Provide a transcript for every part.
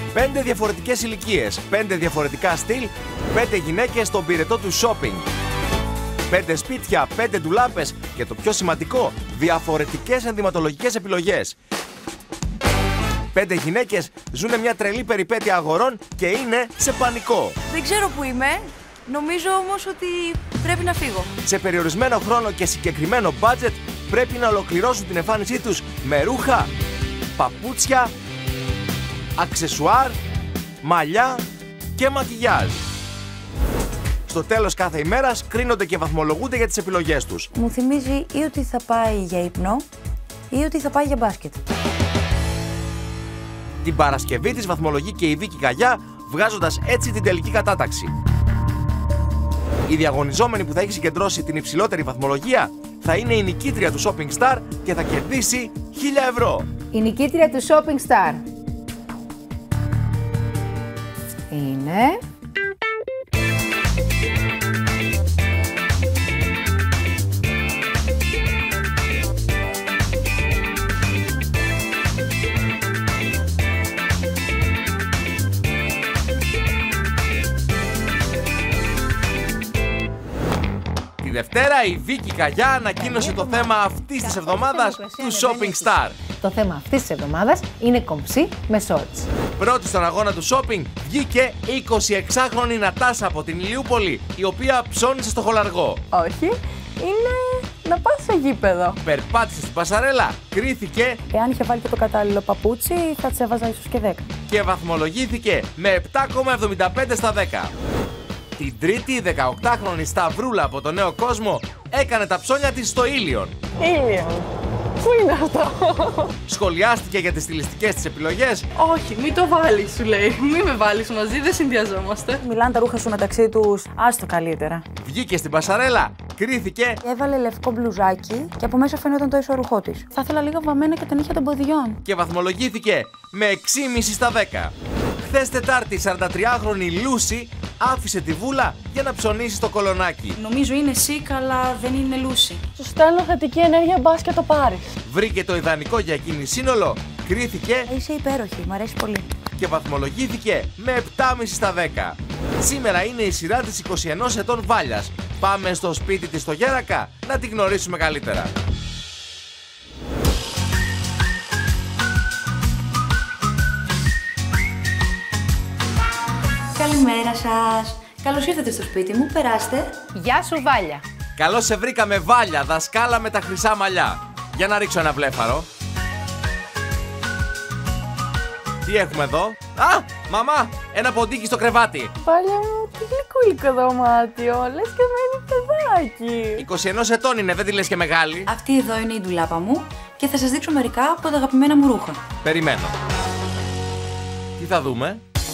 5 διαφορετικές ηλικίες, 5 διαφορετικά στυλ, 5 γυναίκες στον πυρετό του shopping. 5 σπίτια, 5 ντουλάπες και το πιο σημαντικό, διαφορετικές ενδυματολογικές επιλογές. 5 γυναίκες ζουν μια τρελή περιπέτεια αγορών και είναι σε πανικό. Δεν ξέρω που είμαι, νομίζω όμως ότι πρέπει να φύγω. Σε περιορισμένο χρόνο και συγκεκριμένο budget πρέπει να ολοκληρώσουν την εμφάνισή τους με ρούχα, παπούτσια, αξεσουάρ, μαλλιά και μακιγιάζ. Στο τέλος κάθε ημέρας κρίνονται και βαθμολογούνται για τις επιλογές τους. Μου θυμίζει ή ότι θα πάει για ύπνο ή ότι θα πάει για μπάσκετ. Την Παρασκευή της βαθμολογεί και η Βίκη Καγιά, βγάζοντας έτσι την τελική κατάταξη. Η διαγωνιζόμενη που θα έχει συγκεντρώσει την υψηλότερη βαθμολογία θα είναι η νικήτρια του Shopping Star και θα κερδίσει 1.000 ευρώ. Η νικήτρια του Shopping Star είναι... Τη Δευτέρα η Βίκη Καγιά ανακοίνωσε το θέμα αυτής της εβδομάδας του Shopping Star. Το θέμα αυτής της εβδομάδας είναι κομψή με shorts. Πρώτη στον αγώνα του shopping βγήκε 26χρονη Νατάσα από την Ηλιούπολη, η οποία ψώνισε στο χολαργό. Όχι, είναι να πας σε γήπεδο. Περπάτησε στην πασαρέλα, κρίθηκε Εάν είχε βάλει και το κατάλληλο παπούτσι, θα της έβαζα ίσως και 10. και βαθμολογήθηκε με 7,75 στα 10. Την Τρίτη, η 18χρονη Σταυρούλα από το Νέο Κόσμο έκανε τα ψώνια της στο Ήλιον. Ήλιον. Πού είναι αυτό? Σχολιάστηκε για τις στιλιστικές της επιλογές Όχι, μην το βάλεις, σου λέει. Μην με βάλεις μαζί, δεν συνδυαζόμαστε. Μιλάνε τα ρούχα σου μεταξύ τους, άστο καλύτερα. βγήκε στην πασαρέλα, κρίθηκε Έβαλε λευκό μπλουζάκι και από μέσα φαίνονταν το ίσο της. Θα ήθελα λίγο βαμμένα και τα νύχια των ποδιών. και βαθμολογήθηκε με 6,5 στα 10. Χθες Τετάρτη, η 43χρονη Λούση άφησε τη βούλα για να ψωνίσει στο κολονάκι. Νομίζω είναι sick, αλλά δεν είναι Λούση. Σου στέλνω θετική ενέργεια, μπας και το πάρεις. Βρήκε το ιδανικό για εκείνη σύνολο, κρίθηκε Είσαι υπέροχη, μου αρέσει πολύ. και βαθμολογήθηκε με 7,5 στα 10. Σήμερα είναι η σειρά της 21 ετών Βάλιας. Πάμε στο σπίτι της στο Γέρακα να τη γνωρίσουμε καλύτερα. Καλημέρα σας. Καλώς ήρθατε στο σπίτι μου, περάστε. Γεια σου Βάλια. Καλώς σε βρήκαμε Βάλια, δασκάλα με τα χρυσά μαλλιά. Για να ρίξω ένα βλέφαρο. Τι έχουμε εδώ? Α, μαμά, ένα ποντίκι στο κρεβάτι. Βάλια μου, τι γλυκούλικο δωμάτιο, λες και μένει παιδάκι. 21 ετών είναι, δεν τη λες και μεγάλη. Αυτή εδώ είναι η ντουλάπα μου και θα σας δείξω μερικά από τα αγαπημένα μου ρούχα. Περιμένω. Τι θα δούμε?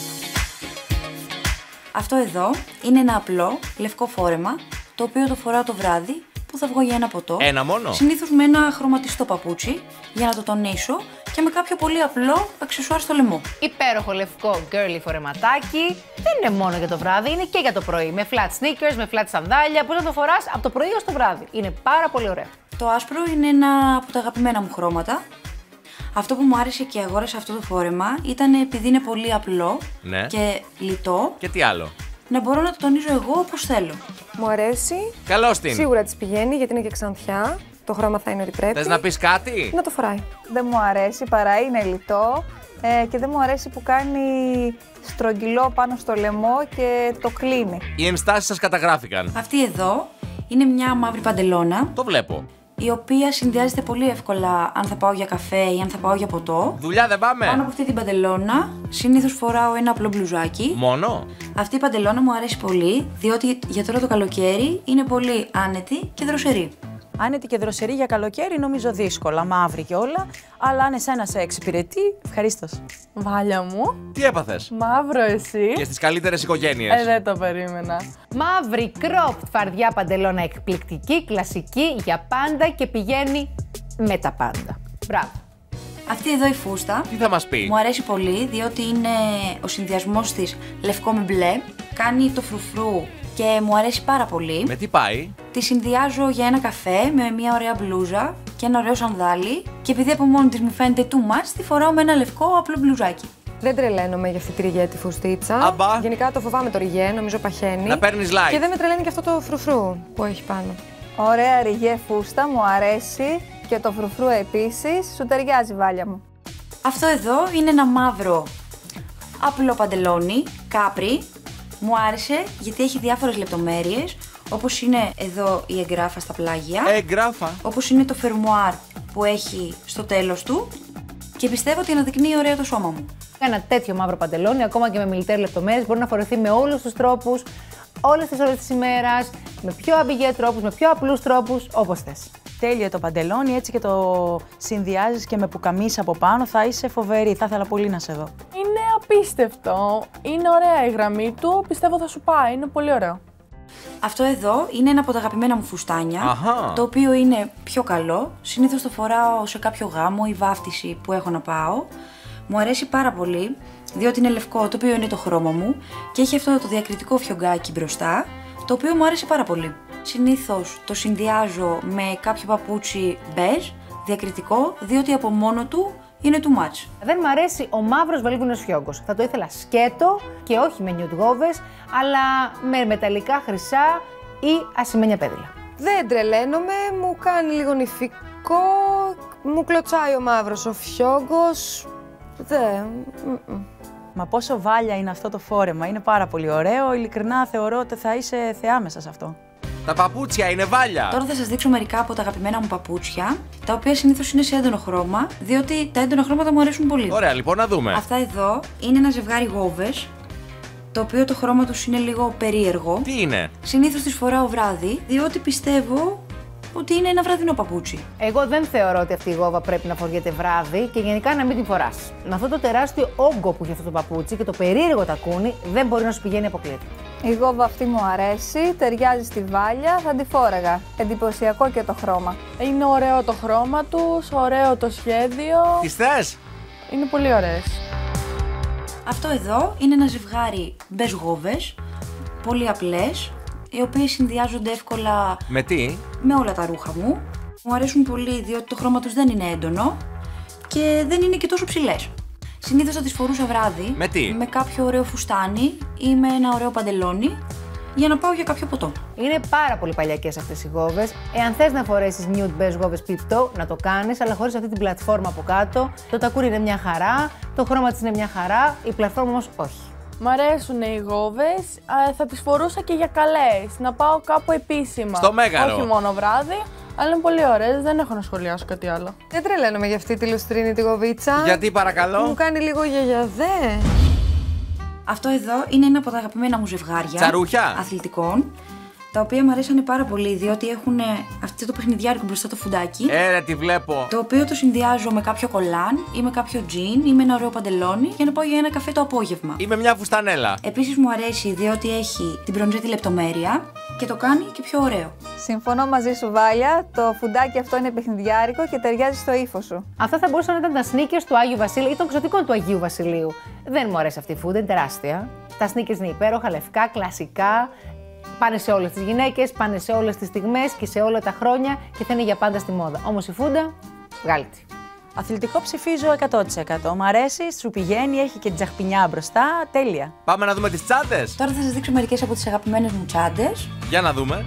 Αυτό εδώ είναι ένα απλό λευκό φόρεμα, το οποίο το φοράω το βράδυ που θα βγω για ένα ποτό. Ένα μόνο? Συνήθως με ένα χρωματιστό παπούτσι για να το τονίσω και με κάποιο πολύ απλό αξεσουάρ στο λαιμό. Υπέροχο λευκό girly φορεματάκι. Δεν είναι μόνο για το βράδυ, είναι και για το πρωί. Με flat sneakers, με flat σανδάλια. Πώς να το φοράς από το πρωί ως το βράδυ. Είναι πάρα πολύ ωραίο. Το άσπρο είναι ένα από τα αγαπημένα μου χρώματα. Αυτό που μου άρεσε και αγόρασα αυτό το φόρεμα ήταν επειδή είναι πολύ απλό Ναι. και λιτό, Και τι άλλο? να μπορώ να το τονίζω εγώ όπως θέλω. Μου αρέσει. Καλώς την. Σίγουρα της πηγαίνει γιατί είναι και ξανθιά. Το χρώμα θα είναι ότι πρέπει. Θες να πεις κάτι? Να το φοράει. Δεν μου αρέσει παρά είναι λιτό και δεν μου αρέσει που κάνει στρογγυλό πάνω στο λαιμό και το κλείνει. Οι ενστάσεις σας καταγράφηκαν. Αυτή εδώ είναι μια μαύρη παντελώνα, Το βλέπω. η οποία συνδυάζεται πολύ εύκολα αν θα πάω για καφέ ή αν θα πάω για ποτό. Δουλειά δεν πάμε? Πάνω από αυτή την παντελώνα συνήθως φοράω ένα απλό μπλουζάκι. Μόνο? Αυτή η παντελώνα μου αρέσει πολύ, διότι για τώρα το καλοκαίρι είναι πολύ άνετη και δροσερή. Άνετη και δροσερή για καλοκαίρι νομίζω δύσκολα, μαύρη και όλα. Αλλά αν εσένα σε εξυπηρετεί, ευχαρίστως. Βάλια μου. Τι έπαθες? Μαύρο εσύ. Και στις καλύτερες οικογένειες. Δεν το περίμενα. Μαύρη cropped φαρδιά παντελώνα εκπληκτική, κλασική, για πάντα και πηγαίνει με τα πάντα. Μπράβο. Αυτή εδώ η φούστα Τι θα μας πει? μου αρέσει πολύ, διότι είναι ο συνδυασμός της λευκό με μπλε, κάνει το φρουφρού και μου αρέσει πάρα πολύ. Με τι πάει? Τη συνδυάζω για ένα καφέ με μια ωραία μπλούζα και ένα ωραίο σανδάλι και επειδή από μόνη της μου φαίνεται too much, τη φοράω με ένα λευκό απλό μπλουζάκι. Δεν τρελαίνομαι για αυτή τη ριγέτη φουστίτσα. Αμπά. Γενικά το φοβάμαι το ριγέ, νομίζω παχαίνει. Να παίρνεις like. Και δεν με τρελαίνει και αυτό το φρουφρού που έχει πάνω. Ωραία ριγέ φούστα, μου αρέσει. Και το φρουφρού επίσης. Σου ταιριάζει, Βάλια μου. Αυτό εδώ είναι ένα μαύρο απλό παντελόνι, κάπρι. Μου άρεσε γιατί έχει διάφορες λεπτομέρειες, όπως είναι εδώ η εγγράφα στα πλάγια. Εγγράφα. Όπως είναι το φερμουάρ που έχει στο τέλος του. Και πιστεύω ότι αναδεικνύει ωραία το σώμα μου. Ένα τέτοιο μαύρο παντελόνι, ακόμα και με μιλιτέρ λεπτομέρειες, μπορεί να φορεθεί με όλους τους τρόπους, όλες τις ώρες της ημέρας, με πιο αμπιγέ τρόπους, με πιο απλούς τρόπους, όπως θες. Τέλειο το παντελόνι, έτσι και το συνδυάζεις και με πουκαμίσα από πάνω, θα είσαι φοβερή. Θα ήθελα πολύ να σε δω. Είναι απίστευτο. Είναι ωραία η γραμμή του. Πιστεύω θα σου πάει. Είναι πολύ ωραίο. Αυτό εδώ είναι ένα από τα αγαπημένα μου φουστάνια, Αχα. το οποίο είναι πιο καλό. Συνήθως το φοράω σε κάποιο γάμο ή βάφτιση που έχω να πάω. Μου αρέσει πάρα πολύ, διότι είναι λευκό, το οποίο είναι το χρώμα μου και έχει αυτό το διακριτικό φιωγκάκι μπροστά, το οποίο μου άρεσε πάρα πολύ. Συνήθως το συνδυάζω με κάποιο παπούτσι μπέζ, διακριτικό, διότι από μόνο του είναι too much. Δεν μ' αρέσει ο μαύρος βαλίβουνος φιόγκος. Θα το ήθελα σκέτο και όχι με νιουτγόβες, αλλά με μεταλλικά χρυσά ή ασημένια πέδιλα. Δεν τρελαίνομαι, μου κάνει λίγο νηφικό, μου κλωτσάει ο μαύρος ο φιόγκος. Μα πόσο βάλια είναι αυτό το φόρεμα, είναι πάρα πολύ ωραίο. Ειλικρινά θεωρώ ότι θα είσαι θεά μέσα σε αυτό. Τα παπούτσια είναι βάλια. Τώρα θα σας δείξω μερικά από τα αγαπημένα μου παπούτσια, τα οποία συνήθως είναι σε έντονο χρώμα, διότι τα έντονα χρώματα μου αρέσουν πολύ. Ωραία, λοιπόν, να δούμε. Αυτά εδώ είναι ένα ζευγάρι γόβες, το οποίο το χρώμα τους είναι λίγο περίεργο. Τι είναι? Συνήθως τις φοράω βράδυ, διότι πιστεύω ότι είναι ένα βραδινό παπούτσι. Εγώ δεν θεωρώ ότι αυτή η γόβα πρέπει να φοριέται βράδυ και γενικά να μην την φοράς. Με αυτό το τεράστιο όγκο που έχει αυτό το παπούτσι και το περίεργο τακούνι, δεν μπορεί να σου πηγαίνει αποκλείεται. Η γόβα αυτή μου αρέσει, ταιριάζει στη Βάλια, θα τη φόραγα. Εντυπωσιακό και το χρώμα. Είναι ωραίο το χρώμα τους, ωραίο το σχέδιο. Τις θες? Είναι πολύ ωραίες. Αυτό εδώ είναι ένα ζευγάρι μπεζ γόβες, πολύ απλές, οι οποίες συνδυάζονται εύκολα Με τι? με όλα τα ρούχα μου. Μου αρέσουν πολύ διότι το χρώμα τους δεν είναι έντονο και δεν είναι και τόσο ψηλές. Συνήθως θα τις φορούσα βράδυ Με τι? με κάποιο ωραίο φουστάνι ή με ένα ωραίο παντελόνι για να πάω για κάποιο ποτό. Είναι πάρα πολύ παλιακές αυτές οι γόβες. Εάν θες να φορέσεις nude beige γόβες πιπτό, να το κάνεις, αλλά χωρίς αυτή την πλατφόρμα από κάτω. Το τακούρι είναι μια χαρά, το χρώμα της είναι μια χαρά, η πλατφόρμα όμως όχι. Μ' αρέσουν οι γόβες, θα τις φορούσα και για καλές, να πάω κάπου επίσημα. Στο Μέγαρο. Όχι μόνο βράδυ, αλλά είναι πολύ ωραίες, δεν έχω να σχολιάσω κάτι άλλο. Δεν τρελαίνομαι για αυτή τη λουστρίνη τη γοβίτσα. Γιατί παρακαλώ? Μου κάνει λίγο γιαγιαδέ. Αυτό εδώ είναι ένα από τα αγαπημένα μου ζευγάρια Τσαρούχια. αθλητικών, τα οποία μου αρέσανε πάρα πολύ διότι έχουν αυτό το παιχνιδιάρικο μπροστά το φουντάκι. Τη βλέπω. Το οποίο το συνδυάζω με κάποιο κολάν ή με κάποιο τζιν ή με ένα ωραίο παντελόνι για να πάω για ένα καφέ το απόγευμα. Είμαι μια φουστανέλα. Επίσης μου αρέσει διότι έχει την μπροντζέτη λεπτομέρεια και το κάνει και πιο ωραίο. Συμφωνώ μαζί σου, Βάλια. Το φουντάκι αυτό είναι παιχνιδιάρικο και ταιριάζει στο ύφος σου. Αυτά θα μπορούσαν να ήταν τα sneakers του Άγιου Βασίλειου ή των ξωτικών του Αγίου Βασιλείου. Δεν μου αρέσει αυτή η φούντα, είναι τεράστια. Τα sneakers είναι υπέροχα, λευκά, κλασικά. Πάνε σε όλες τις γυναίκες, πάνε σε όλες τις στιγμές και σε όλα τα χρόνια και θα είναι για πάντα στη μόδα. Όμως η φούντα, βγάλει τη. Αθλητικό ψηφίζω 100%. Μ' αρέσει, σου πηγαίνει, έχει και τζαχπινιά μπροστά. Τέλεια. Πάμε να δούμε τις τσάντες. Τώρα θα σας δείξω μερικές από τις αγαπημένες μου τσάντες. Για να δούμε.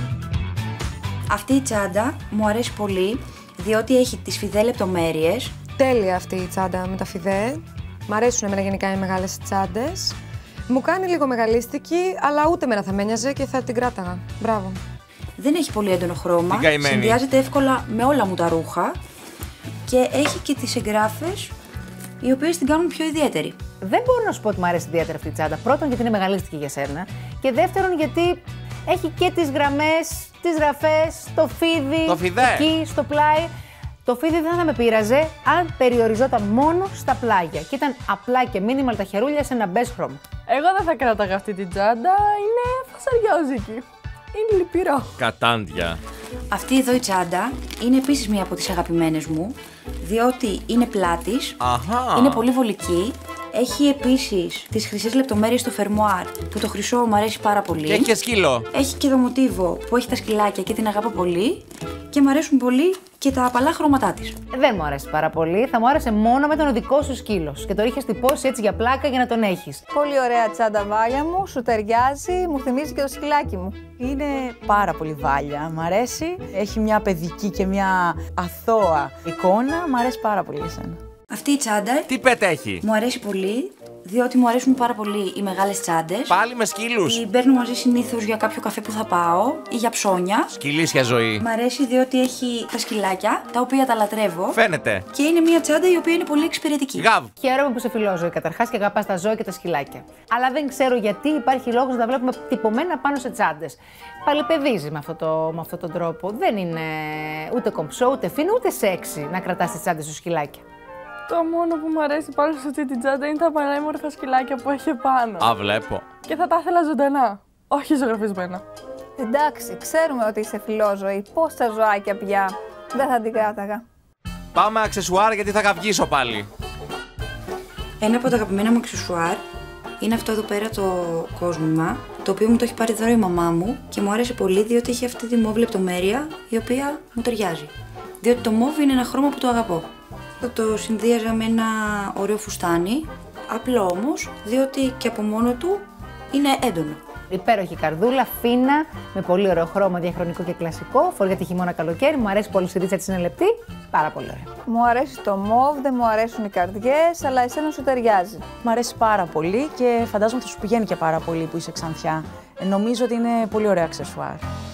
Αυτή η τσάντα μου αρέσει πολύ διότι έχει τις φιδέ λεπτομέρειες. Τέλεια αυτή η τσάντα με τα φιδέ. Μ' αρέσουν εμένα γενικά οι μεγάλες τσάντες. Μου κάνει λίγο μεγαλίστικη, αλλά ούτε μένα θα με ένοιαζε και θα την κράταγα. Μπράβο. Δεν έχει πολύ έντονο χρώμα, Την καημένη. συνδυάζεται εύκολα με όλα μου τα ρούχα και έχει και τις εγγράφες οι οποίες την κάνουν πιο ιδιαίτερη. Δεν μπορώ να σου πω ότι μου αρέσει ιδιαίτερα αυτή η τσάντα. Πρώτον, γιατί είναι μεγαλίστικη για σένα. Και δεύτερον, γιατί έχει και τις γραμμές, τις γραφές, το φίδι. Το φιδέ. Εκεί, στο πλάι. Το φίδι δεν θα με πείραζε αν περιοριζόταν μόνο στα πλάγια και ήταν απλά και minimal τα χερούλια σε ένα μπες χρώμα. Εγώ δεν θα κράταγα αυτή την τσάντα, είναι φασαριόζικη. Είναι λυπηρό. Κατάντια. Αυτή εδώ η τσάντα είναι επίσης μία από τις αγαπημένες μου, διότι είναι πλάτης, Αχα. είναι πολύ βολική, Έχει επίσης τις χρυσές λεπτομέρειες στο φερμουάρ, που το χρυσό μου αρέσει πάρα πολύ. Και έχει και σκύλο. Έχει και το μοτίβο που έχει τα σκυλάκια και την αγαπώ πολύ. Και μου αρέσουν πολύ και τα απαλά χρώματά της. Δεν μου αρέσει πάρα πολύ. Θα μου άρεσε μόνο με τον δικό σου σκύλος. Και το είχες τυπώσει έτσι για πλάκα για να τον έχεις. Πολύ ωραία τσάντα, Βάλια μου, σου ταιριάζει, μου θυμίζει και το σκυλάκι μου. Είναι πάρα πολύ Βάλια. Μ' αρέσει. Έχει μια παιδική και μια αθώα εικόνα. Μ' αρέσει πάρα πολύ εσένα. Αυτή η τσάντα Τι πέτ έχει. μου αρέσει πολύ, διότι μου αρέσουν πάρα πολύ οι μεγάλες τσάντες. Πάλι με σκύλους. Την παίρνω μαζί συνήθως για κάποιο καφέ που θα πάω ή για ψώνια. Σκυλίσια ζωή. Μ' αρέσει διότι έχει τα σκυλάκια, τα οποία τα λατρεύω. Φαίνεται. Και είναι μια τσάντα η οποία είναι πολύ εξυπηρετική. Γαβ. Χαίρομαι που σε φιλόζωη καταρχάς και αγαπάς τα ζώα και τα σκυλάκια. Αλλά δεν ξέρω γιατί υπάρχει λόγος να τα βλέπουμε τυπωμένα πάνω σε τσάντες. Παλιπαιδίζει με αυτόν τον τρόπο. Δεν είναι ούτε κομψό, ούτε φίνο, ούτε σεξι να κρατάς τις τσάντες σου σκυλάκια. Το μόνο που μου αρέσει πάνω σε αυτή την τσάντα είναι τα πανέμορφα σκυλάκια που έχει πάνω. Α, βλέπω. Και θα τα ήθελα ζωντανά, όχι ζωγραφισμένα. Εντάξει, ξέρουμε ότι είσαι φιλόζωη. Πόσα ζωάκια πια. Δεν θα την κράταγα. Πάμε αξεσουάρ γιατί θα καυγήσω πάλι. Ένα από τα αγαπημένα μου αξεσουάρ είναι αυτό εδώ πέρα το κόσμημα, το οποίο μου το έχει πάρει δώρο η μαμά μου και μου άρεσε πολύ διότι έχει αυτή τη μόβ λεπτομέρεια η οποία μου ταιριάζει. Διότι το μόβ είναι ένα χρώμα που το αγαπώ. Θα το συνδύαζα με ένα ωραίο φουστάνι, απλό όμως, διότι και από μόνο του είναι έντονο. Υπέροχη καρδούλα, φίνα, με πολύ ωραίο χρώμα, διαχρονικό και κλασικό. Φοριέται χειμώνα καλοκαίρι. Μου αρέσει πολύ η ρίτσα της, είναι λεπτή. Πάρα πολύ ωραία. Μου αρέσει το μόβ, δεν μου αρέσουν οι καρδιές, αλλά εσένα σου ταιριάζει. Μ' αρέσει πάρα πολύ και φαντάζομαι θα σου πηγαίνει και πάρα πολύ που είσαι ξανθιά. Νομίζω ότι είναι πολύ ωραία αξεσουάρ.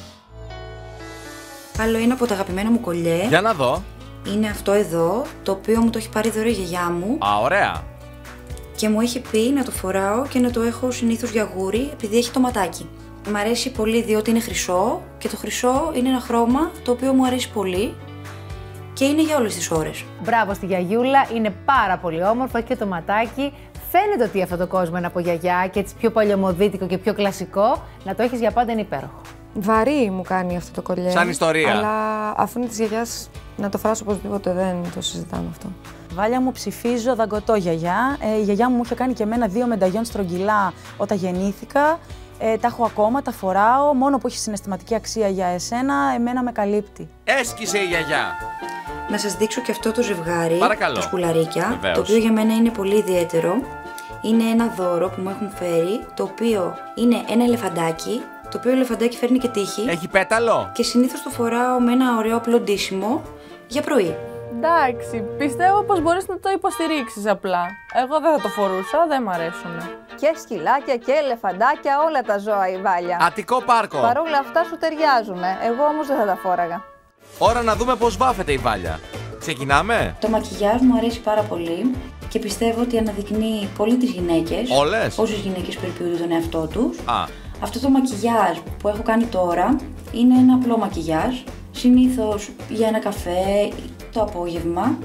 Άλλο ένα από τα αγαπημένα μου κολλιέ Για να δω. είναι αυτό εδώ, το οποίο μου το έχει πάρει δώρο η γιαγιά μου. Α, ωραία. Και μου έχει πει να το φοράω και να το έχω συνήθως για γούρι επειδή έχει το ματάκι. Μ' αρέσει πολύ διότι είναι χρυσό και το χρυσό είναι ένα χρώμα το οποίο μου αρέσει πολύ και είναι για όλες τις ώρες. Μπράβο στη γιαγιούλα, είναι πάρα πολύ όμορφο και το ματάκι. Φαίνεται ότι αυτό το κόσμο είναι από γιαγιά και έτσι πιο παλιωμοδίτικο και πιο κλασικό. Να το έχεις για πάντα είναι υπέροχο. Βαρύ μου κάνει αυτό το κολλιέ. Σαν ιστορία. Αλλά αφού είναι της γιαγιάς, να το φοράσω οπωσδήποτε, δεν το συζητάμε αυτό. Βάλια μου, ψηφίζω δαγκωτό γιαγιά. Η γιαγιά μου είχε κάνει και εμένα 2 μενταγιόν στρογγυλά όταν γεννήθηκα. Τα έχω ακόμα, τα φοράω. Μόνο που έχει συναισθηματική αξία για εσένα, εμένα με καλύπτει. Έσκησε η γιαγιά. Να σας δείξω και αυτό το ζευγάρι, Παρακαλώ. τα σκουλαρίκια, Βεβαίως. το οποίο για μένα είναι πολύ ιδιαίτερο. Είναι ένα δώρο που μου έχουν φέρει, το οποίο είναι ένα ελεφαντάκι, το οποίο ελεφαντάκι φέρνει και τύχη Έχει πέταλο. και συνήθως το φοράω με ένα ωραίο απλό ντύσιμο για πρωί. Εντάξει, πιστεύω πως μπορείς να το υποστηρίξεις απλά. Εγώ δεν θα το φορούσα, δεν μ' αρέσουν. Και σκυλάκια και ελεφαντάκια, όλα τα ζώα η Βάλια. Αττικό πάρκο. Παρ' όλα αυτά σου ταιριάζουν. Εγώ όμως δεν θα τα φόραγα. Ώρα να δούμε πώς βάφεται η Βάλια. Ξεκινάμε. Το μακιγιάζ μου αρέσει πάρα πολύ και πιστεύω ότι αναδεικνύει πολύ τις γυναίκες. Όλες? Όσες γυναίκες περιποιούνται τον εαυτό τους. Α, Αυτό το μακιγιάζ που έχω κάνει τώρα είναι ένα απλό μακιγιάζ. Συνήθως για ένα καφέ το απόγευμα.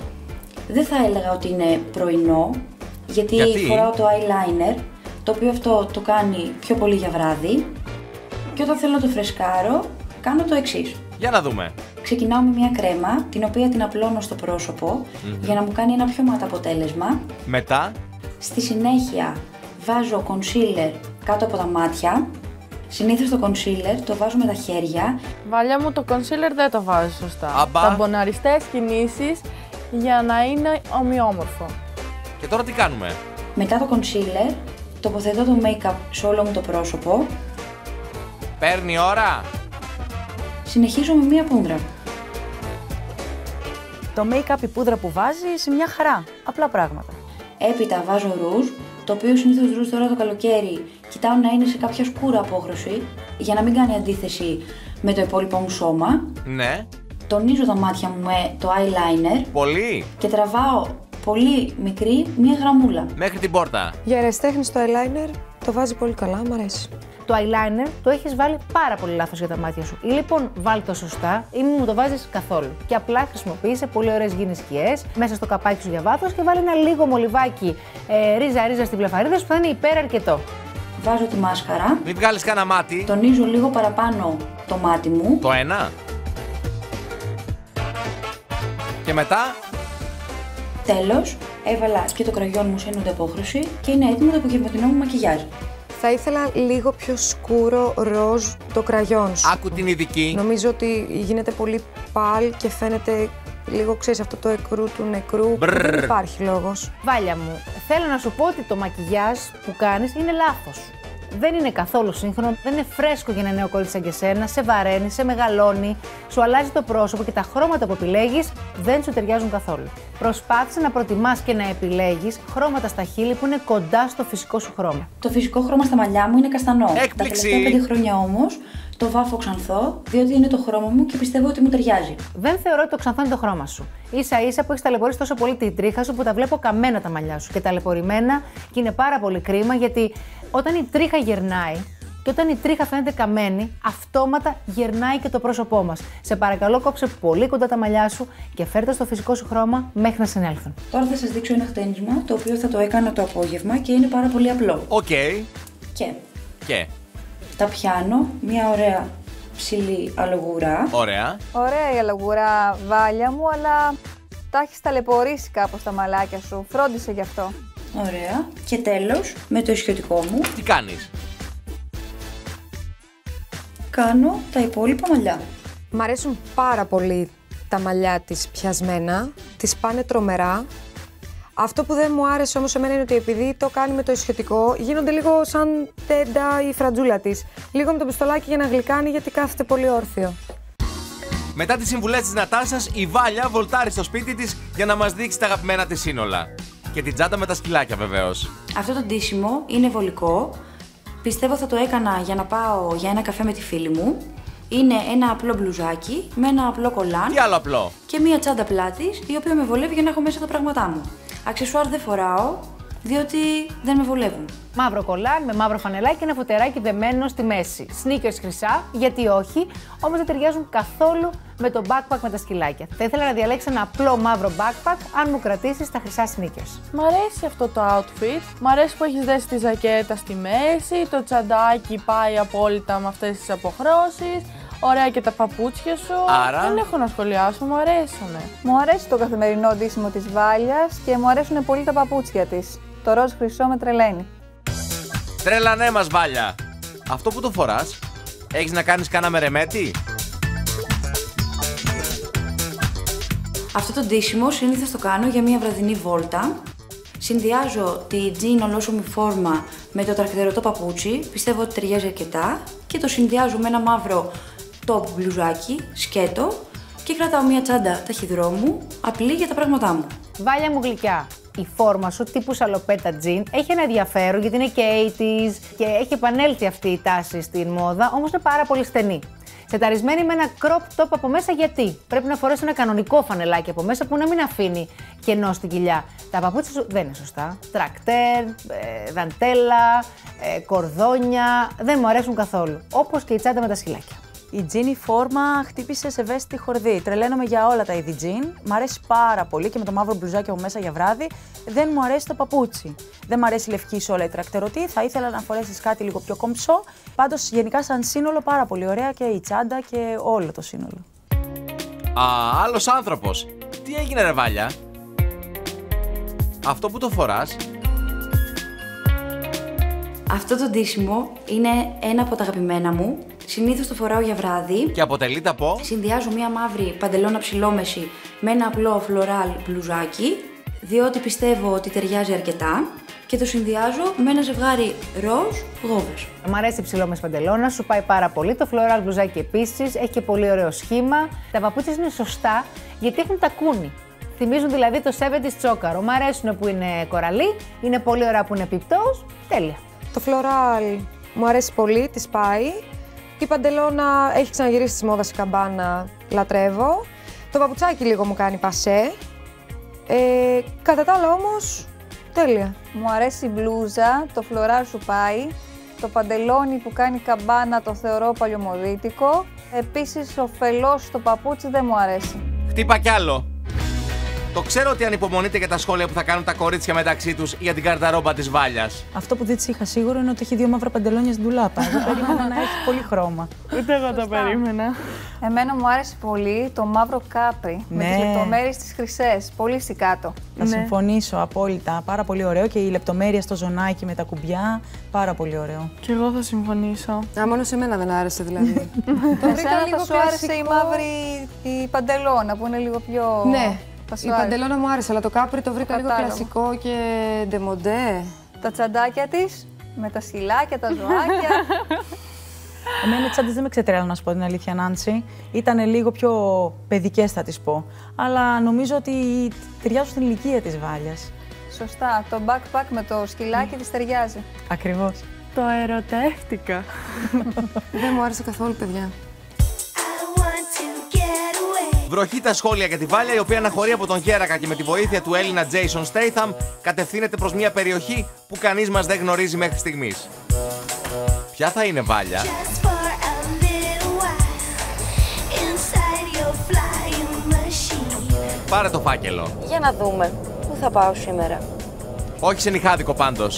Δεν θα έλεγα ότι είναι πρωινό, γιατί φοράω το eyeliner, το οποίο αυτό το κάνει πιο πολύ για βράδυ. Και όταν θέλω να το φρεσκάρω, κάνω το εξής. για να δούμε. Ξεκινάω με μια κρέμα, την οποία την απλώνω στο πρόσωπο, για να μου κάνει ένα πιο ματ αποτέλεσμα. Μετά. Στη συνέχεια βάζω concealer κάτω από τα μάτια. Συνήθως το concealer το βάζω με τα χέρια. Βάλια μου, το concealer δεν το βάζει σωστά. Αμπά. Ταμποναριστές κινήσεις για να είναι ομοιόμορφο. Και τώρα τι κάνουμε. Μετά το concealer τοποθετώ το make-up σε όλο μου το πρόσωπο. Παίρνει ώρα. Συνεχίζω με μία πούδρα. Το make-up, η πούδρα που βάζεις, μια χαρά. Απλά πράγματα. Έπειτα βάζω ρούζ, το οποίο συνήθως ρούζ τώρα το καλοκαίρι κοιτάω να είναι σε κάποια σκούρα απόχρωση, για να μην κάνει αντίθεση με το υπόλοιπο μου σώμα. Ναι. Τονίζω τα μάτια μου με το eyeliner Πολύ. και τραβάω πολύ μικρή μία γραμμούλα. Μέχρι την πόρτα. Για ερασιτέχνη το eyeliner το βάζει πολύ καλά, μου αρέσει. Το eyeliner το έχεις βάλει πάρα πολύ λάθος για τα μάτια σου. Ή λοιπόν βάλει το σωστά ή μην μου το βάζεις καθόλου. Και απλά χρησιμοποίησε πολύ ωραίες γήινες σκιές μέσα στο καπάκι σου για βάθος και βάλει ένα λίγο μολυβάκι ρίζα-ρίζα στην πλαφαρίδα σου που θα είναι υπεραρκετό. Βάζω τη μάσκαρα, Μην βγάλεις κανένα μάτι. τονίζω λίγο παραπάνω το μάτι μου. Το ένα. Και μετά. Τέλος, Έβαλα και το κραγιόν μου σε ανταπόχρωση και είναι έτοιμο το απογευματινό μου μακιγιάζ. Θα ήθελα λίγο πιο σκούρο ροζ το κραγιόν σου. Άκου την ειδική. Νομίζω ότι γίνεται πολύ παλ και φαίνεται λίγο, ξέρεις, αυτό το εκρού του νεκρού. Δεν υπάρχει λόγος. Βάλια μου, θέλω να σου πω ότι το μακιγιάζ που κάνεις είναι λάθος. Δεν είναι καθόλου σύγχρονο, δεν είναι φρέσκο για ένα νέο κορίτσι σαν και σένα, σε βαραίνει, σε μεγαλώνει, σου αλλάζει το πρόσωπο και τα χρώματα που επιλέγεις δεν σου ταιριάζουν καθόλου. Προσπάθησε να προτιμάς και να επιλέγεις χρώματα στα χείλη που είναι κοντά στο φυσικό σου χρώμα. Το φυσικό χρώμα στα μαλλιά μου είναι καστανό. Έκπληξη! Τα τελευταία 5 χρόνια όμως το βάφω ξανθό, διότι είναι το χρώμα μου και πιστεύω ότι μου ταιριάζει. Δεν θεωρώ ότι το ξανθό είναι το χρώμα σου. Ίσα ίσα που έχεις ταλαιπωρήσει τόσο πολύ την τρίχα σου που τα βλέπω καμένα τα μαλλιά σου και ταλαιπωρημένα και είναι πάρα πολύ κρίμα γιατί όταν η τρίχα γερνάει και όταν η τρίχα φαίνεται καμένη, αυτόματα γερνάει και το πρόσωπό μας. Σε παρακαλώ, κόψε πολύ κοντά τα μαλλιά σου και φέρτε στο φυσικό σου χρώμα μέχρι να συνέλθουν. Τώρα θα σας δείξω ένα χτένισμα το οποίο θα το έκανα το απόγευμα και είναι πάρα πολύ απλό. Οκ. Και τα πιάνω μια ωραία ψηλή αλογουρά. Ωραία. Ωραία η αλογουρά, Βάλια μου, αλλά τα έχεις ταλαιπωρήσει κάπως τα μαλάκια σου. Φρόντισε γι' αυτό. Ωραία. Και τέλος, με το ισιωτικό μου, Τι κάνεις? κάνω τα υπόλοιπα μαλλιά. Μ' αρέσουν πάρα πολύ τα μαλλιά της πιασμένα, τις πάνε τρομερά. Αυτό που δεν μου άρεσε όμως εμένα είναι ότι επειδή το κάνει με το ισιωτικό, γίνονται λίγο σαν τέντα η φρατζούλα της. Λίγο με το πιστολάκι για να γλυκάνει γιατί κάθεται πολύ όρθιο. Μετά τις συμβουλές της Νατάσας, η Βάλια βολτάρει στο σπίτι της για να μας δείξει τα αγαπημένα της σύνολα. Και την τσάντα με τα σκυλάκια βεβαίως. Αυτό το ντύσιμο είναι βολικό. Πιστεύω θα το έκανα για να πάω για ένα καφέ με τη φίλη μου. Είναι ένα απλό μπλουζάκι με ένα απλό κολάν. Τι άλλο απλό? Και μία τσάντα πλάτης, η οποία με βολεύει για να έχω μέσα τα πράγματά μου. Αξεσουάρ δεν φοράω, διότι δεν με βολεύουν. Μαύρο κολάν με μαύρο φανελάκι και ένα φουτεράκι δεμένο στη μέση. Sneakers χρυσά, γιατί όχι, όμως δεν ταιριάζουν καθόλου με το backpack με τα σκυλάκια. Θα ήθελα να διαλέξω ένα απλό μαύρο backpack αν μου κρατήσεις τα χρυσά sneakers. Μ' αρέσει αυτό το outfit. Μ' αρέσει που έχεις δέσει τη ζακέτα στη μέση, το τσαντάκι πάει απόλυτα με αυτές τις αποχρώσεις. Ωραία και τα παπούτσια σου. Άρα... Δεν έχω να σχολιάσω, μου αρέσουνε. Μου αρέσει το καθημερινό ντύσιμο της Βάλιας και μου αρέσουν πολύ τα παπούτσια της. Το ροζ χρυσό με τρελαίνει. Τρέλανέ μας, Βάλια. Αυτό που το φοράς, έχεις να κάνεις κάνα μερεμέτη? Αυτό το ντύσιμο συνήθως το κάνω για μια βραδινή βόλτα. Συνδυάζω τη τζιν ολόσωμη φόρμα με το τραχτερωτό παπούτσι, πιστεύω ότι ταιριάζει αρκετά και το συνδυάζω με ένα μαύρο top μπλουζάκι, σκέτο και κρατάω μια τσάντα ταχυδρόμου, απλή για τα πράγματά μου. Βάλια μου γλυκιά. Η φόρμα σου τύπου σαλοπέτα τζιν έχει ένα ενδιαφέρον γιατί είναι και 80s και έχει επανέλθει αυτή η τάση στην μόδα, όμως είναι πάρα πολύ στενή. Σεταρισμένη με ένα crop top από μέσα γιατί πρέπει να φορέσει ένα κανονικό φανελάκι από μέσα που να μην αφήνει κενό στην κοιλιά. Τα παπούτσια σου δεν είναι σωστά. Τρακτέρ, δαντέλα, κορδόνια, δεν μου αρέσουν καθόλου. Όπως και η τσάντα με τα σκυλάκια. Η τζιν η φόρμα χτύπησε σε ευαίσθητη χορδή. Τρελαίνομαι για όλα τα είδη τζιν. Μ' αρέσει πάρα πολύ και με το μαύρο μπλουζάκι από μέσα για βράδυ. Δεν μου αρέσει το παπούτσι. Δεν μ' αρέσει η λευκή σόλα η τρακτερωτή. Θα ήθελα να φορέσεις κάτι λίγο πιο κομψό. Πάντως γενικά σαν σύνολο πάρα πολύ ωραία και η τσάντα και όλο το σύνολο. Άλλος άνθρωπος. Τι έγινε ρε Βάλια? Αυτό που το φοράς... Αυτό το ντύσιμο είναι ένα από τα αγαπημένα μου. Συνήθως το φοράω για βράδυ. Και αποτελείται από... Συνδυάζω μία μαύρη παντελώνα ψηλόμεση με ένα απλό φλωράλ μπλουζάκι, διότι πιστεύω ότι ταιριάζει αρκετά. Και το συνδυάζω με ένα ζευγάρι ροζ γόβες. Μ' αρέσει η ψηλόμεση παντελώνα, σου πάει πάρα πολύ. Το φλωράλ μπλουζάκι επίσης, έχει και πολύ ωραίο σχήμα. Τα παπούτσια είναι σωστά γιατί έχουν τακούνι. Θυμίζουν δηλαδή το 70's τσόκαρο. Μ' αρέσουν που είναι κοραλί, είναι πολύ ωραία που είναι πιπτός. Τέλεια. Το φλωράλ μου αρέσει πολύ, της πάει. Η παντελώνα έχει ξαναγυρίσει τη μόδα σε καμπάνα, λατρεύω. Το παπουτσάκι λίγο μου κάνει πασέ. Κατά τα άλλα όμως, τέλεια. Μου αρέσει η μπλούζα, το φλωράλ σου πάει. Το παντελόνι που κάνει καμπάνα το θεωρώ παλιωμοδίτικο. Επίσης ο φελός στο παπούτσι δεν μου αρέσει. Χτύπα κι άλλο. Το ξέρω ότι ανυπομονείτε για τα σχόλια που θα κάνουν τα κορίτσια μεταξύ τους για την καρταρόμπα της Βάλιας. Αυτό που δεν της είχα σίγουρο είναι ότι έχει 2 μαύρα παντελόνια στην ντουλάπα. Εγώ περίμενα να έχει πολύ χρώμα. Ούτε εγώ το περίμενα. Εμένα μου άρεσε πολύ το μαύρο κάπρι με τις λεπτομέρειες τις χρυσές. Πολύ στικάτο. Θα συμφωνήσω απόλυτα. Πάρα πολύ ωραίο και η λεπτομέρεια στο ζωνάκι με τα κουμπιά. Πάρα πολύ ωραίο. Κι εγώ θα συμφωνήσω. Α, μόνο σε μένα δεν άρεσε δηλαδή. Το βρήκα λίγο θα σου άρεσε η μαύρη η παντελώνα που είναι λίγο πιο... Ναι, η παντελώνα μου άρεσε, αλλά το κάπρι το βρήκα λίγο κλασικό και ντεμοντέ. Τα τσαντάκια της με τα σκυλάκια, τα ζωάκια. Εμένα οι τσάντες δεν με ξετρέλανε, να σου πω την αλήθεια, Νάντσι. Ήταν λίγο πιο παιδικές, θα τις πω. Αλλά νομίζω ότι ταιριάζουν στην ηλικία της Βάλιας. Σωστά. Το backpack με το σκυλάκι της ταιριάζει. Ακριβώς. Το ερωτεύτηκα. Δεν μου άρεσε καθόλου, παιδιά. Βροχή τα σχόλια για τη Βάλια, η οποία αναχωρεί από τον Γέρακα και με τη βοήθεια του Έλληνα Jason Statham κατευθύνεται προς μια περιοχή που κανείς μας δεν γνωρίζει μέχρι στιγμής. Ποια θα είναι, Βάλια? Πάρε το φάκελο. Για να δούμε. Πού θα πάω σήμερα? Όχι σε νυχάδικο πάντως.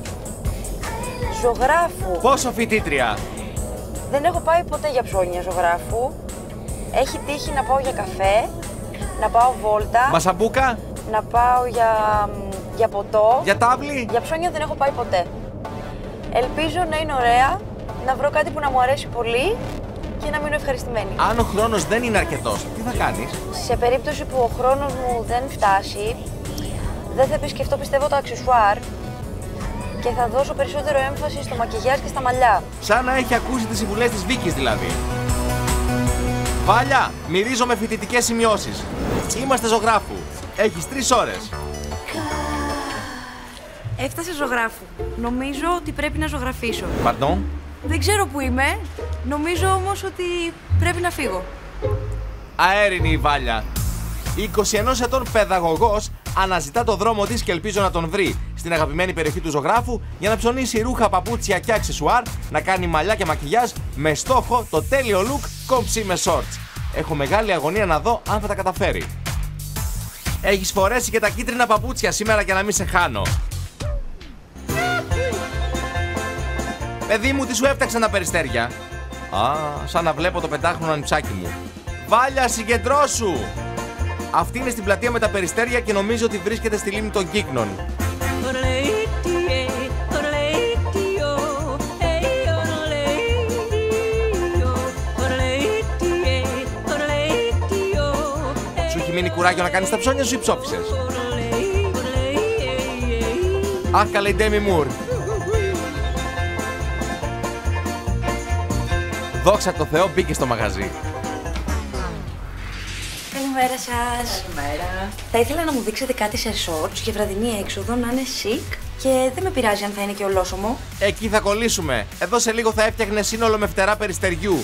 Ζωγράφου. Πόσο φοιτήτρια? Δεν έχω πάει ποτέ για ψώνια ζωγράφου. Έχει τύχει να πάω για καφέ, να πάω βόλτα. Μασαμπούκα. Να πάω για ποτό. Για τάβλη. Για ψώνια δεν έχω πάει ποτέ. Ελπίζω να είναι ωραία, να βρω κάτι που να μου αρέσει πολύ και να μείνω ευχαριστημένη. Αν ο χρόνος δεν είναι αρκετός, τι θα κάνεις? Σε περίπτωση που ο χρόνος μου δεν φτάσει, δεν θα επισκεφτώ, πιστεύω, το αξεσουάρ και θα δώσω περισσότερο έμφαση στο μακιγιάζ και στα μαλλιά. Σαν να έχει ακούσει τις συμβουλές της Βίκης δηλαδή. Βάλια, μυρίζω με φοιτητικές σημειώσεις. Είμαστε ζωγράφου. Έχεις 3 ώρες. Έφτασε ζωγράφου. Νομίζω ότι πρέπει να ζωγραφίσω. Pardon? Δεν ξέρω που είμαι. Νομίζω όμως ότι πρέπει να φύγω. Αέρινη η Βάλια. 21 ετών παιδαγωγός αναζητά το δρόμο της και ελπίζω να τον βρει στην αγαπημένη περιοχή του ζωγράφου για να ψωνίσει ρούχα, παπούτσια και αξεσουάρ, να κάνει μαλλιά και μακιγιάζ με στόχο το τέλειο look κόμψη με shorts. Έχω μεγάλη αγωνία να δω αν θα τα καταφέρει. Έχεις φορέσει και τα κίτρινα παπούτσια σήμερα για να μην σε χάνω. Παιδί μου, τι σου έφταξαν τα περιστέρια? Α, σαν να βλέπω το πεντάχρονο ανιψάκι μου. Βάλια, συγκεντρώσου! Αυτή είναι στην πλατεία με τα περιστέρια και νομίζω ότι βρίσκεται στη λίμνη των Κύκνων. Σου έχει μείνει κουράγιο να κάνεις τα ψώνια σου ή ψόφισες? Αχ, καλέ, Ντέμι Μουρ. Δόξα τω Θεώ, μπήκε στο μαγαζί. Καλημέρα σας. Καλημέρα. Θα ήθελα να μου δείξετε κάτι σε shorts για βραδινή έξοδο, να είναι chic και δεν με πειράζει αν θα είναι και ολόσωμο. Εκεί θα κολλήσουμε. Εδώ σε λίγο θα έφτιαχνε σύνολο με φτερά περιστεριού.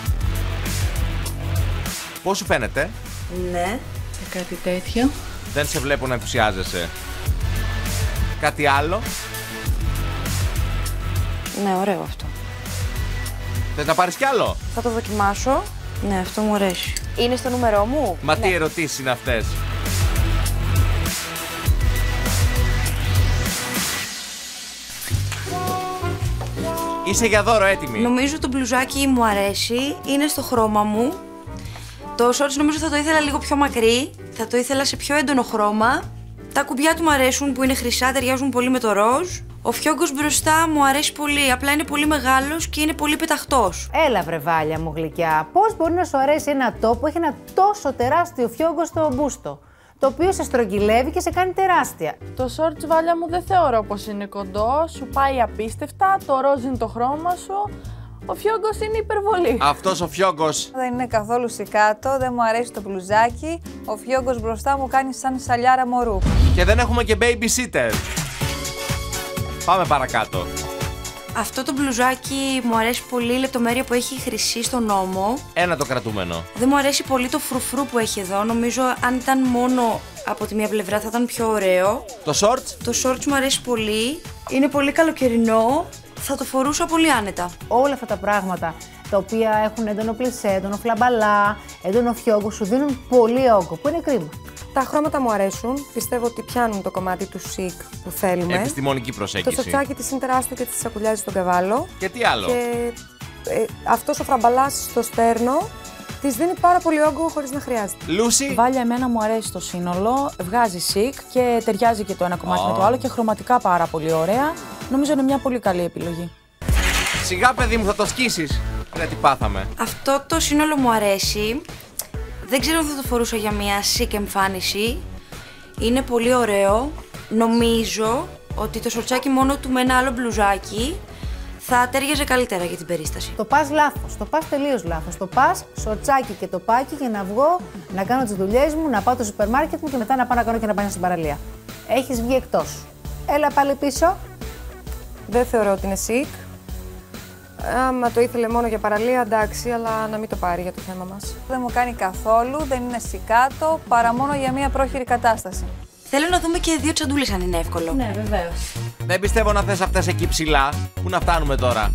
Πώς σου φαίνεται? Ναι. Κάτι τέτοιο. Δεν σε βλέπω να ενθουσιάζεσαι. Κάτι άλλο? Ναι, ωραίο αυτό. Θες να πάρεις κι άλλο? Θα το δοκιμάσω. Ναι, αυτό μου αρέσει. Είναι στο νούμερό μου? Μα τι ερωτήσεις είναι αυτές? Είσαι για δώρο έτοιμη? Νομίζω το μπλουζάκι μου αρέσει, είναι στο χρώμα μου. Το shorts νομίζω θα το ήθελα λίγο πιο μακρύ, θα το ήθελα σε πιο έντονο χρώμα. Τα κουμπιά του μου αρέσουν που είναι χρυσά, ταιριάζουν πολύ με το ροζ. Ο φιόγκος μπροστά μου αρέσει πολύ, απλά είναι πολύ μεγάλος και είναι πολύ πεταχτός. Έλα βρε Βάλια μου γλυκιά, πώς μπορεί να σου αρέσει ένα top που έχει ένα τόσο τεράστιο φιόγκο στο μπούστο, το οποίο σε στρογγυλεύει και σε κάνει τεράστια. Το shorts, Βάλια μου, δεν θεωρώ πως είναι κοντό, σου πάει απίστευτα, το ροζ είναι το χρώμα σου. Ο φιόγκος είναι υπερβολή. Αυτός ο φιόγκος Δεν είναι καθόλου σικάτο, δεν μου αρέσει το μπλουζάκι. Ο φιόγκος μπροστά μου κάνει σαν σαλιάρα μωρού. και δεν έχουμε και babysitter. Πάμε παρακάτω. Αυτό το μπλουζάκι μου αρέσει πολύ, η λεπτομέρεια που έχει χρυσή στον ώμο. Ένα το κρατούμενο. Δεν μου αρέσει πολύ το φρουφρού που έχει εδώ. Νομίζω αν ήταν μόνο από τη μία πλευρά θα ήταν πιο ωραίο. Το shorts. Το shorts μου αρέσει πολύ. Είναι πολύ καλοκαιρινό. Θα το φορούσα πολύ άνετα. Όλα αυτά τα πράγματα τα οποία έχουν έντονο πλισέ, έντονο φλαμπαλά, έντονο φιόγκο σου δίνουν πολύ όγκο, που είναι κρίμα. Τα χρώματα μου αρέσουν. Πιστεύω ότι πιάνουν το κομμάτι του chic που θέλουμε. Επιστημονική προσέγγιση. Το σορτσάκι της είναι τεράστιο και της σακουλιάζει στον καβάλο. Και τι άλλο. Και αυτός ο φραμπαλάς στο στέρνο της δίνει πάρα πολύ όγκο χωρίς να χρειάζεται. Λούση. Βάλια, εμένα μου αρέσει το σύνολο, βγάζει chic και ταιριάζει και το ένα κομμάτι με το άλλο και χρωματικά πάρα πολύ ωραία. Νομίζω είναι μια πολύ καλή επιλογή. Σιγά, παιδί μου, θα το σκίσεις. Ρε, τι πάθαμε. Αυτό το σύνολο μου αρέσει. Δεν ξέρω αν θα το φορούσα για μια chic εμφάνιση. Είναι πολύ ωραίο. Νομίζω ότι το σορτσάκι μόνο του με ένα άλλο μπλουζάκι θα τέριαζε καλύτερα για την περίσταση. Το πας λάθος, το πας τελείως λάθος. Το πας σορτσάκι και τοπάκι για να βγω, να κάνω τις δουλειές μου, να πάω στο σούπερ μάρκετ μου και μετά να πάω να κάνω και να πάνε στην παραλία. Έχεις βγει εκτός. Έλα πάλι πίσω. Δεν θεωρώ ότι είναι chic. Άμα το ήθελε μόνο για παραλία, εντάξει, αλλά να μην το πάρει για το θέμα μας. Δεν μου κάνει καθόλου, δεν είναι σικάτο, παρά μόνο για μια πρόχειρη κατάσταση. Θέλω να δούμε και 2 τσαντούλες αν είναι εύκολο. Ναι, βεβαίως. Δεν πιστεύω να θες αυτές εκεί ψηλά. Πού να φτάνουμε τώρα.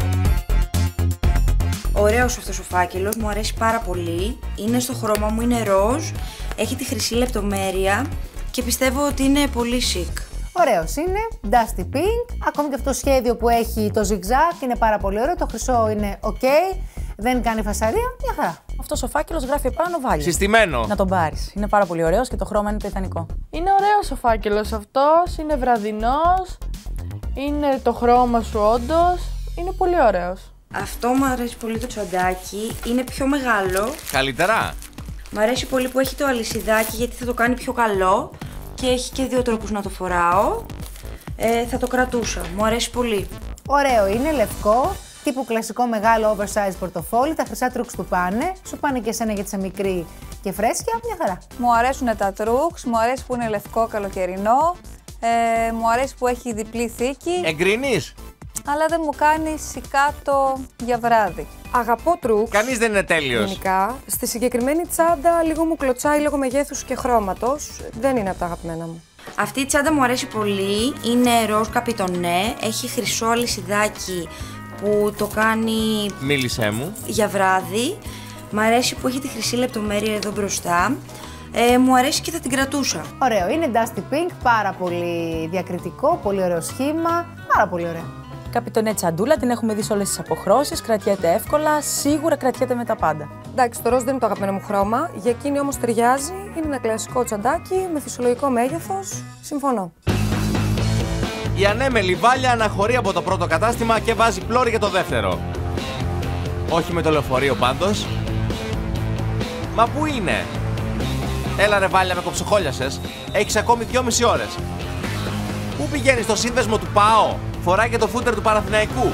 Ωραίος αυτός ο φάκελος, μου αρέσει πάρα πολύ. Είναι στο χρώμα μου, είναι ροζ, έχει τη χρυσή λεπτομέρεια και πιστεύω ότι είναι πολύ chic. Ωραίος είναι, dusty pink, ακόμη και αυτό το σχέδιο που έχει το zigzag είναι πάρα πολύ ωραίο, το χρυσό είναι ok, δεν κάνει φασαρία, μια χαρά. Αυτός ο φάκελος γράφει επάνω βάλια. Συστημένο. Να τον πάρεις. Είναι πάρα πολύ ωραίος και το χρώμα είναι τιτανικό. Είναι ωραίος ο φάκελος αυτός, είναι βραδινός, είναι το χρώμα σου όντως, είναι πολύ ωραίος. Αυτό μου αρέσει πολύ το τσαντάκι, είναι πιο μεγάλο. Καλύτερα. Μ' αρέσει πολύ που έχει το αλυσιδάκι γιατί θα το κάνει πιο καλό και έχει και 2 τρόπους να το φοράω. Θα το κρατούσα, μου αρέσει πολύ. Ωραίο είναι, λευκό, τύπου κλασικό μεγάλο oversize πορτοφόλι, τα χρυσά τρούξ του πάνε, σου πάνε και εσένα γιατί είσαι μικρή και φρέσκια, μια χαρά. Μου αρέσουν τα τρούξ, μου αρέσει που είναι λευκό καλοκαιρινό, μου αρέσει που έχει διπλή θήκη, Εγκρίνεις. αλλά δεν μου κάνει σικάτο για βράδυ. Αγαπώ τρούξ. Κανείς δεν είναι τέλειος. Γενικά, στη συγκεκριμένη τσάντα λίγο μου κλωτσάει λόγω μεγέθους και χρώματος. Δεν είναι από τα αγαπημένα μου. Αυτή η τσάντα μου αρέσει πολύ, είναι ροζ καπιτονέ, έχει χρυσό αλυσιδάκι που το κάνει Μίλησέ μου. για βράδυ. Μ' αρέσει που έχει τη χρυσή λεπτομέρεια εδώ μπροστά. Μου αρέσει και θα την κρατούσα. Ωραίο, είναι dusty pink, πάρα πολύ διακριτικό, πολύ ωραίο σχήμα, πάρα πολύ ωραίο. Καπιτονέ τσαντούλα, την έχουμε δει σε όλες τις αποχρώσεις, κρατιέται εύκολα, σίγουρα κρατιέται με τα πάντα. Εντάξει, το ροζ δεν είναι το αγαπημένο μου χρώμα, για εκείνη όμως ταιριάζει. Είναι ένα κλασικό τσαντάκι με φυσιολογικό μέγεθος. Συμφωνώ. Η ανέμελη Βάλια αναχωρεί από το πρώτο κατάστημα και βάζει πλώρη για το δεύτερο. Όχι με το λεωφορείο πάντως. Μα πού είναι? Έλα ρε Βάλια, με κοψοχόλιασες. Έχεις ακόμη 2,5 ώρες. Πού πηγαίνεις, στο σύνδεσμο του ΠΑΟ? Φοράει και το φούτερ του Παναθηναϊκού.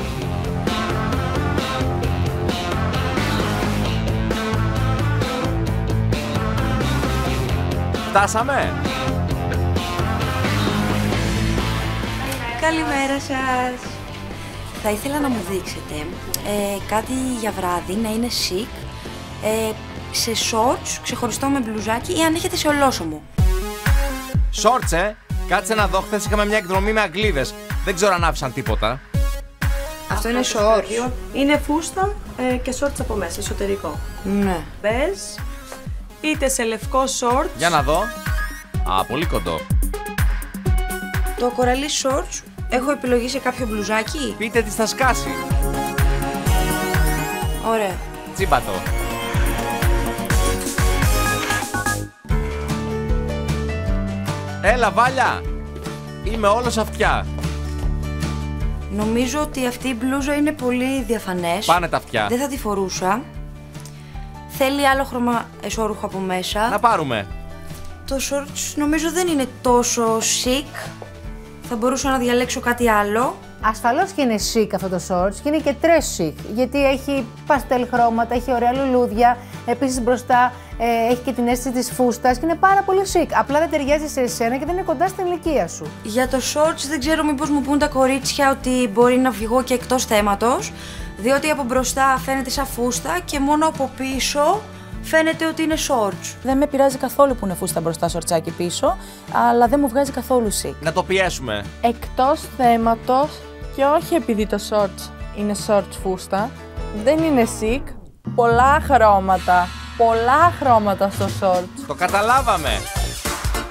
Φτάσαμε. Καλημέρα σας. Θα ήθελα να μου δείξετε κάτι για βράδυ, να είναι chic, σε shorts, ξεχωριστό με μπλουζάκι ή αν έχετε σε ολόσωμο. Shorts, Κάτσε να δω, χθες είχαμε μια εκδρομή με αγγλίδες. Δεν ξέρω αν άφησαν τίποτα. Αυτό είναι shorts. Είναι φούστα και shorts από μέσα, εσωτερικό. Ναι. Μπες, είτε σε λευκό shorts. Για να δω. Α, πολύ κοντό. Το κοραλί shorts έχω επιλογή σε κάποιο μπλουζάκι. Πείτε τι θα σκάσει. Ωραία. Τσίμπατο. Έλα, Βάλια! Είμαι όλος αυτιά. Νομίζω ότι αυτή η μπλούζα είναι πολύ διαφανές. Πάνε τα αυτιά. Δεν θα τη φορούσα. Θέλει άλλο χρώμα εσώρουχο από μέσα. Να πάρουμε. Το shorts νομίζω δεν είναι τόσο chic. Θα μπορούσα να διαλέξω κάτι άλλο. Ασφαλώς και είναι chic αυτό το shorts και είναι και dress chic, γιατί έχει παστέλ χρώματα, έχει ωραία λουλούδια, επίσης μπροστά έχει και την αίσθηση της φούστας και είναι πάρα πολύ chic. Απλά δεν ταιριάζει σε εσένα και δεν είναι κοντά στην ηλικία σου. Για το shorts δεν ξέρω μήπως μου πούν τα κορίτσια ότι μπορεί να βγω και εκτός θέματος, διότι από μπροστά φαίνεται σαν φούστα και μόνο από πίσω φαίνεται ότι είναι shorts. Δεν με πειράζει καθόλου που είναι φούστα μπροστά, σορτσάκι πίσω, αλλά δεν μου βγάζει καθόλου chic. Να το πιέσουμε. Εκτός θέματος και όχι επειδή το shorts είναι shorts φούστα, δεν είναι chic, πολλά χρώματα στο shorts. Το καταλάβαμε.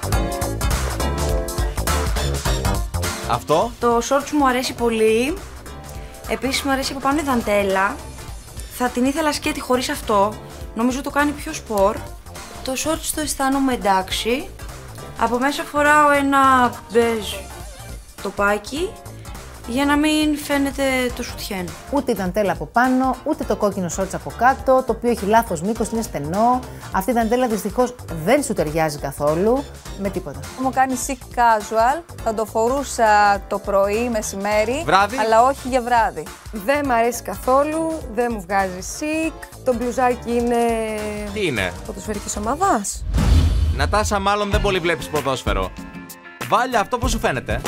Αυτό. Το shorts μου αρέσει πολύ. Επίσης μου αρέσει από πάνω η δαντέλα. Θα την ήθελα σκέτη χωρίς αυτό. Νομίζω το κάνει πιο σπορ. Το shorts το αισθάνομαι εντάξει. Από μέσα φοράω ένα μπεζ τοπάκι για να μην φαίνεται το σουτιέν. Ούτε η δαντέλα από πάνω, ούτε το κόκκινο shorts από κάτω, το οποίο έχει λάθος μήκος, είναι στενό. Αυτή η δαντέλα δυστυχώς δεν σου ταιριάζει καθόλου με τίποτα. Μου κάνει chic casual, θα το φορούσα το πρωί, μεσημέρι, Βράδυ. αλλά όχι για βράδυ. Δεν μ' αρέσει καθόλου, δεν μου βγάζει chic. Το μπλουζάκι είναι Τι είναι? ποδοσφαιρικής ομάδας. Νατάσα, μάλλον δεν πολύ βλέπεις ποδόσφαιρο. Βάλια, αυτό πώς σου φαίνεται?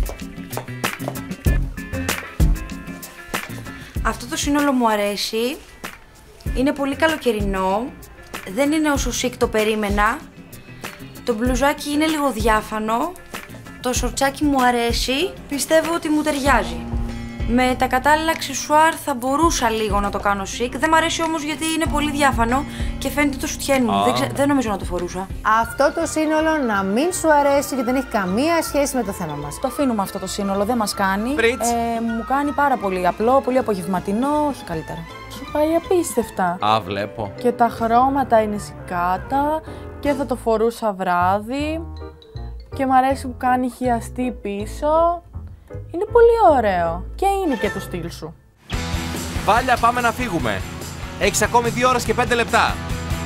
Αυτό το σύνολο μου αρέσει. Είναι πολύ καλοκαιρινό. Δεν είναι όσο chic το περίμενα. Το μπλουζάκι είναι λίγο διάφανο. Το σορτσάκι μου αρέσει. Πιστεύω ότι μου ταιριάζει. Με τα κατάλληλα αξεσουάρ θα μπορούσα λίγο να το κάνω chic. Δεν μ' αρέσει όμως γιατί είναι πολύ διάφανο και φαίνεται το σουτιέν μου. Δεν νομίζω να το φορούσα. Αυτό το σύνολο να μην σου αρέσει γιατί δεν έχει καμία σχέση με το θέμα μας. Το αφήνουμε αυτό το σύνολο, δεν μας κάνει. Πριτς. Μου κάνει πάρα πολύ απλό, πολύ απογευματινό, όχι καλύτερα. Σου πάει απίστευτα. Α, βλέπω. Και τα χρώματα είναι σικάτα και θα το φορούσα βράδυ. Και μ' αρέσει που κάνει χιαστή πίσω. Είναι πολύ ωραίο και είναι και το στυλ σου. Βάλια, πάμε να φύγουμε. Έχεις ακόμη 2 ώρες και 5 λεπτά.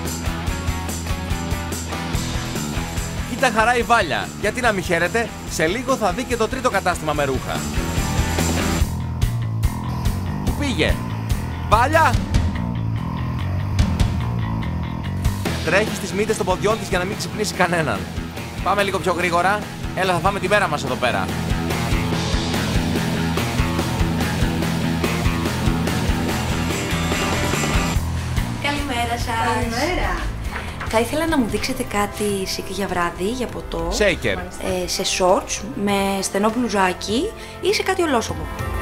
Κοίτα χαρά η Βάλια. Γιατί να μην χαίρεται, σε λίγο θα δει και το τρίτο κατάστημα με ρούχα. Πού πήγε? Βάλια! Τρέχει στις μύτες των ποδιών της για να μην ξυπνήσει κανέναν. Πάμε λίγο πιο γρήγορα. Έλα, θα φάμε τη μέρα μας εδώ πέρα. Καλημέρα σας. Καλημέρα. Θα ήθελα να μου δείξετε κάτι chic για βράδυ, για ποτό. Shaker. Σε shorts, με στενό μπλουζάκι ή σε κάτι ολόσωμο.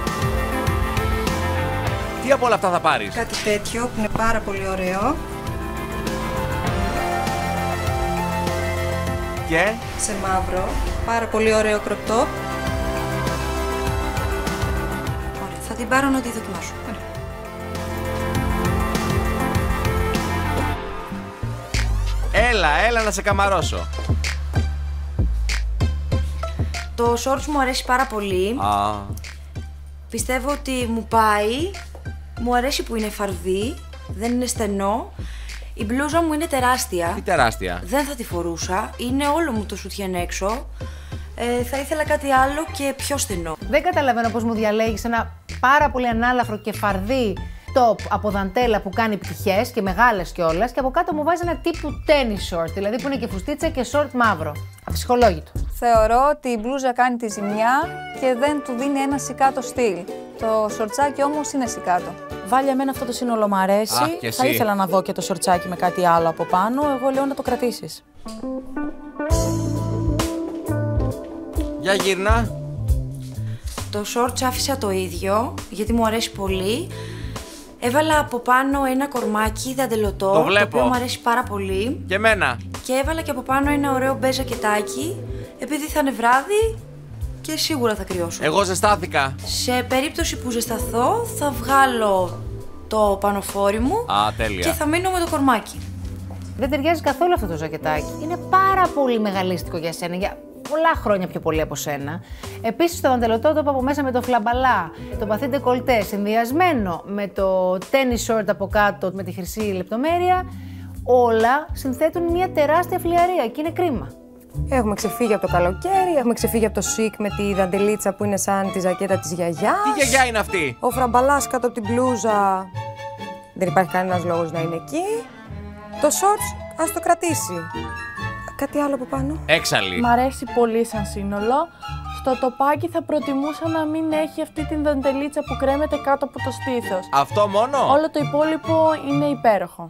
Τι από όλα αυτά θα πάρεις? Κάτι τέτοιο που είναι πάρα πολύ ωραίο. Και Σε μαύρο. Πάρα πολύ ωραίο crop top. Ωραία, θα την πάρω να τη δοκιμάσω. έλα να σε καμαρώσω. Το shorts μου αρέσει πάρα πολύ. Πιστεύω ότι μου πάει. Μου αρέσει που είναι φαρδί, δεν είναι στενό. Η μπλούζα μου είναι τεράστια. Τι τεράστια? Δεν θα τη φορούσα. Είναι όλο μου το σουτιέν έξω. Θα ήθελα κάτι άλλο και πιο στενό. Δεν καταλαβαίνω πώς μου διαλέγεις ένα πάρα πολύ ανάλαφρο και φαρδί top από δαντέλα που κάνει πτυχές και μεγάλες κιόλας και από κάτω μου βάζει ένα τύπου tennis short, δηλαδή που είναι και φουστίτσα και short μαύρο. Αψυχολόγητο. Θεωρώ ότι η μπλούζα κάνει τη ζημιά και δεν του δίνει ένα σικάτο στυλ. Το σορτσάκι όμως είναι σικάτο. Βάλια, εμένα αυτό το σύνολο μου αρέσει. και εσύ. Θα ήθελα να δω και το σορτσάκι με κάτι άλλο από πάνω. Εγώ λέω να το κρατήσεις. Για γύρνα. Το shorts άφησα το ίδιο, γιατί μου αρέσει πολύ. Έβαλα από πάνω ένα κορμάκι δαντελωτό, Το βλέπω. οποίο μου αρέσει πάρα πολύ. Και εμένα. Και έβαλα και από πάνω ένα ωραίο μπέζ ζακετάκι, επειδή θα είναι βράδυ και σίγουρα θα κρυώσω. Εγώ ζεστάθηκα. Σε περίπτωση που ζεσταθώ, θα βγάλω το πανοφόρι μου Τέλεια. και θα μείνω με το κορμάκι. Δεν ταιριάζει καθόλου αυτό το ζακετάκι. Είναι πάρα πολύ μεγαλίστικο για σένα, για πολλά χρόνια πιο πολύ από σένα. Επίσης το δαντελωτό το από μέσα με το φλαμπαλά, το παθί ντεκολτέ, συνδυασμένο με το tennis short από κάτω με τη χρυσή λεπτομέρεια, όλα συνθέτουν μια τεράστια φλιαρία και είναι κρίμα. Έχουμε ξεφύγει από το καλοκαίρι, έχουμε ξεφύγει από το chic με τη δαντελίτσα που είναι σαν τη ζακέτα της γιαγιάς. Τι γιαγιά είναι αυτή? Ο φραμπαλάς κάτω από την μπλούζα. Δεν υπάρχει κανένας λόγος να είναι εκεί. Το shorts, ας το κρατήσει. Κάτι άλλο από πάνω. Έξαλλη. Μ' αρέσει πολύ σαν σύνολο. Στο τοπάκι θα προτιμούσα να μην έχει αυτή την δαντελίτσα που κρέμεται κάτω από το στήθος. Αυτό μόνο? Όλο το υπόλοιπο είναι υπέροχο.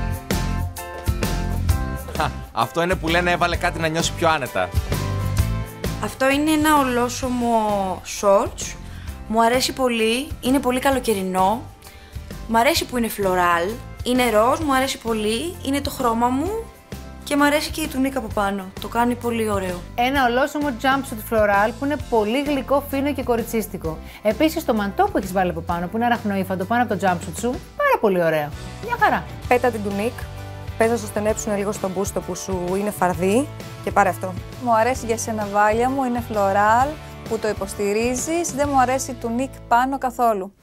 Αυτό είναι που λένε έβαλε κάτι να νιώσει πιο άνετα. Αυτό είναι ένα ολόσωμο shorts. Μου αρέσει πολύ, είναι πολύ καλοκαιρινό. Μ' αρέσει που είναι φλωράλ, είναι ροζ, μου αρέσει πολύ, είναι το χρώμα μου Και μου αρέσει και η τουνίκα από πάνω. Το κάνει πολύ ωραίο. Ένα ολόσωμο jumpsuit floral που είναι πολύ γλυκό, φίνο και κοριτσίστικο. Επίσης το μαντό που έχεις βάλει από πάνω, που είναι αραχνοήφαντο πάνω από το jumpsuit σου, πάρα πολύ ωραίο. Μια χαρά. Πέτα την τουνίκ. Πες να σου στενέψουν λίγο στο μπούστο που σου είναι φαρδί και πάρε αυτό. Μου αρέσει για σένα, Βάλια μου, είναι φλωράλ που το υποστηρίζεις. Δεν μου αρέσει η τουνίκ πάνω καθόλου.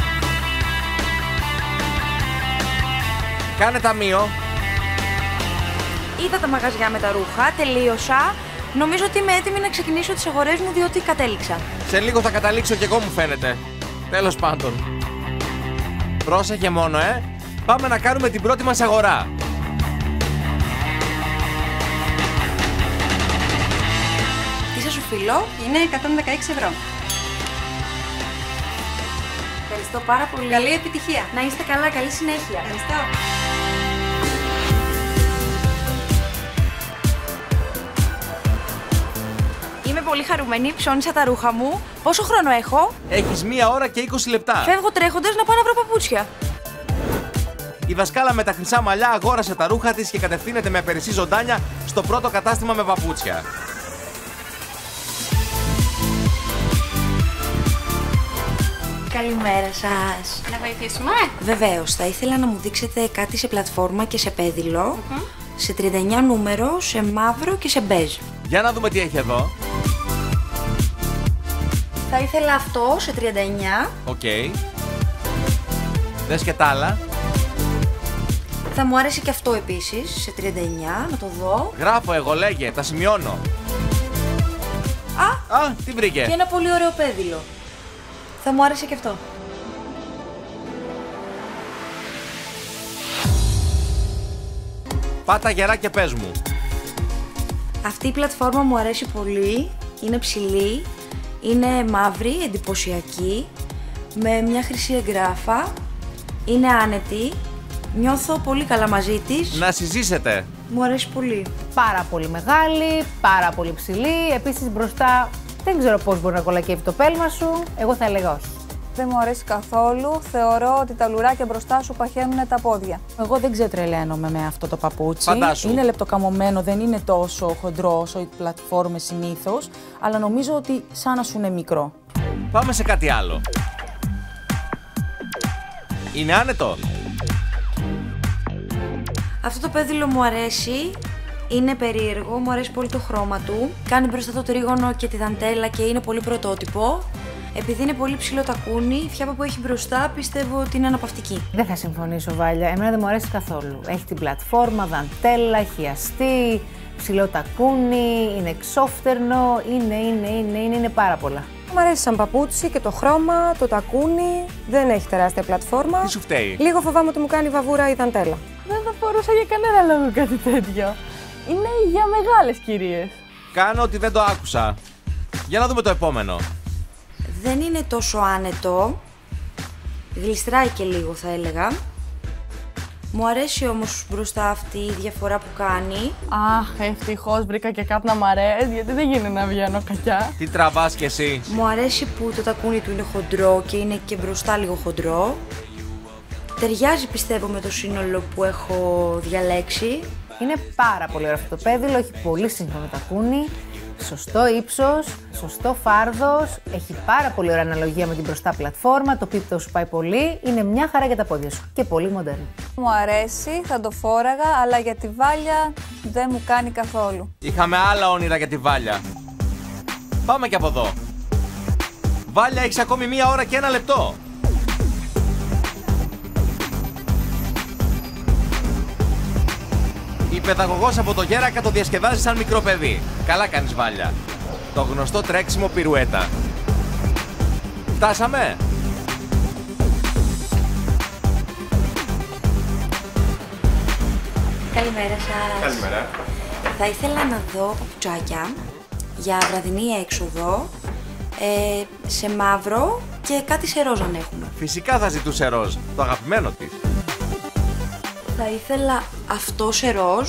Κάνε ταμείο. Είδα τα μαγαζιά με τα ρούχα, τελείωσα. Νομίζω ότι είμαι έτοιμη να ξεκινήσω τις αγορές μου διότι κατέληξα. Σε λίγο θα καταλήξω κι εγώ, μου φαίνεται. Τέλος πάντων. Πρόσεχε μόνο, Πάμε να κάνουμε την πρώτη μας αγορά. Τι σας οφείλω? Είναι 116 ευρώ. Ευχαριστώ πάρα πολύ. Καλή επιτυχία. Να είστε καλά, καλή συνέχεια. Ευχαριστώ. Είμαι πολύ χαρούμενη, ψώνισα τα ρούχα μου. Πόσο χρόνο έχω? Έχεις 1 ώρα και 20 λεπτά. Φεύγω τρέχοντας να πάω να βρω παπούτσια. Η δασκάλα με τα χρυσά μαλλιά αγόρασε τα ρούχα της και κατευθύνεται με απερισσή ζωντάνια στο πρώτο κατάστημα με παπούτσια. Καλημέρα σας. Να βοηθήσουμε. Βεβαίως, θα ήθελα να μου δείξετε κάτι σε πλατφόρμα και σε πέδιλο, σε 39 νούμερο, σε μαύρο και σε μπέζ. Για να δούμε τι έχει εδώ. Θα ήθελα αυτό σε 39. Οκ. Δες και τα άλλα. Θα μου άρεσε και αυτό επίσης, σε 39, να το δω. Γράφω εγώ, λέγε, τα σημειώνω. Α, τι βρήκε. Και ένα πολύ ωραίο πέδιλο. Θα μου άρεσε και αυτό. Πάτα γερά και πες μου. Αυτή η πλατφόρμα μου αρέσει πολύ, είναι ψηλή, είναι μαύρη, εντυπωσιακή, με μια χρυσή εγγράφα, είναι άνετη, νιώθω πολύ καλά μαζί της. Να συζήσετε. Μου αρέσει πολύ. Πάρα πολύ μεγάλη, πάρα πολύ ψηλή. Επίσης μπροστά δεν ξέρω πώς μπορεί να κολακεύει το πέλμα σου. Εγώ θα έλεγα όχι. Δεν μου αρέσει καθόλου. Θεωρώ ότι τα λουράκια μπροστά σου παχαίνουν τα πόδια. Εγώ δεν ξετρελαίνομαι με αυτό το παπούτσι. Φαντάσου. Είναι λεπτοκαμωμένο, δεν είναι τόσο χοντρό όσο οι πλατφόρμες συνήθως, αλλά νομίζω ότι σαν να σου είναι μικρό. Πάμε σε κάτι άλλο. Είναι άνετο. Αυτό το πέδιλο μου αρέσει, είναι περίεργο, μου αρέσει πολύ το χρώμα του. Κάνει μπροστά το τρίγωνο και τη δαντέλα και είναι πολύ πρωτότυπο. Επειδή είναι πολύ ψηλό τακούνι, η φιάπα που έχει μπροστά πιστεύω ότι είναι αναπαυτική. Δεν θα συμφωνήσω, Βάλια. Εμένα δεν μου αρέσει καθόλου. Έχει την πλατφόρμα, δαντέλα, χιαστή, ψηλό τακούνι, είναι εξώφτερνο, είναι πάρα πολλά. Μου αρέσει σαν παπούτσι και το χρώμα, το τακούνι, δεν έχει τεράστια πλατφόρμα. Τι σου φταίει. Λίγο φοβάμαι ότι μου κάνει βαβούρα η δαντέλα. Δεν θα φορούσα για κανένα λόγο κάτι τέτοιο. Είναι για μεγάλες κυρίες. Κάνω ότι δεν το άκουσα. Για να δούμε το επόμενο. Δεν είναι τόσο άνετο, γλιστράει και λίγο θα έλεγα. Μου αρέσει όμως μπροστά αυτή η διαφορά που κάνει. Αχ, ευτυχώς βρήκα και κάτι να μ' αρέσει, γιατί δεν γίνεται να βγαίνω κακιά. Τι τραβάς κι εσύ. Μου αρέσει που το τακούνι του είναι χοντρό και είναι και μπροστά λίγο χοντρό. Ταιριάζει πιστεύω με το σύνολο που έχω διαλέξει. Είναι πάρα πολύ ωραίο αυτό το πέδιλο, έχει πολύ σύγχρονο τακούνι, σωστό ύψος, σωστό φάρδος, έχει πάρα πολύ ωραία αναλογία με την μπροστά πλατφόρμα, το πίπτο σου πάει πολύ, είναι μια χαρά για τα πόδια σου και πολύ μοντέρνο. Μου αρέσει, θα το φόραγα, αλλά για τη Βάλια δεν μου κάνει καθόλου. Είχαμε άλλα όνειρα για τη Βάλια. Πάμε και από εδώ. Βάλια, έχεις ακόμη 1 ώρα και 1 λεπτό. Η παιδαγωγός από το Γέρακα το διασκεδάζει σαν μικρό παιδί. Καλά κάνεις, Βάλια. Το γνωστό τρέξιμο πυρουέτα. Φτάσαμε. Καλημέρα σας. Καλημέρα. Θα ήθελα να δω παπουτσάκια για βραδινή έξοδο, σε μαύρο και κάτι σε ροζ αν έχουμε. Φυσικά θα ζητούσε ροζ, το αγαπημένο της. Θα ήθελα αυτό σε ροζ.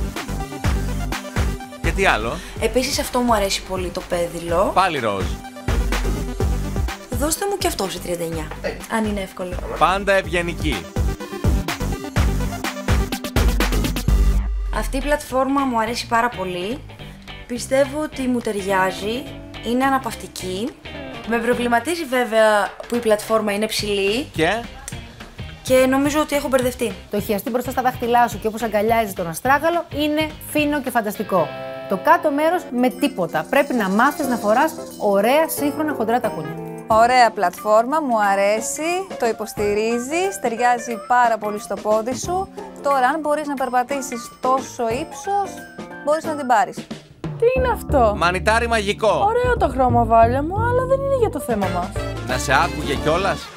Και τι άλλο. Επίσης αυτό μου αρέσει πολύ το πέδιλο. Πάλι ροζ. Δώστε μου και αυτό σε 39, αν είναι εύκολο. Πάντα ευγενική. Αυτή η πλατφόρμα μου αρέσει πάρα πολύ. Πιστεύω ότι μου ταιριάζει, είναι αναπαυτική. Με προβληματίζει βέβαια που η πλατφόρμα είναι ψηλή. Και νομίζω ότι έχω μπερδευτεί. Το χιαστή μπροστά στα δάχτυλά σου και όπως αγκαλιάζει τον αστράγαλο είναι φίνο και φανταστικό. Το κάτω μέρος με τίποτα. Πρέπει να μάθεις να φοράς ωραία σύγχρονα χοντρά τακούνια. Ωραία πλατφόρμα, μου αρέσει, το υποστηρίζει, ταιριάζει πάρα πολύ στο πόδι σου. Τώρα, αν μπορείς να περπατήσεις τόσο ύψος, μπορείς να την πάρεις. Τι είναι αυτό? Μανιτάρι μαγικό. Ωραίο το χρώμα, Βάλια μου, αλλά δεν είναι για το θέμα μας. Να σε άκουγε κιόλας.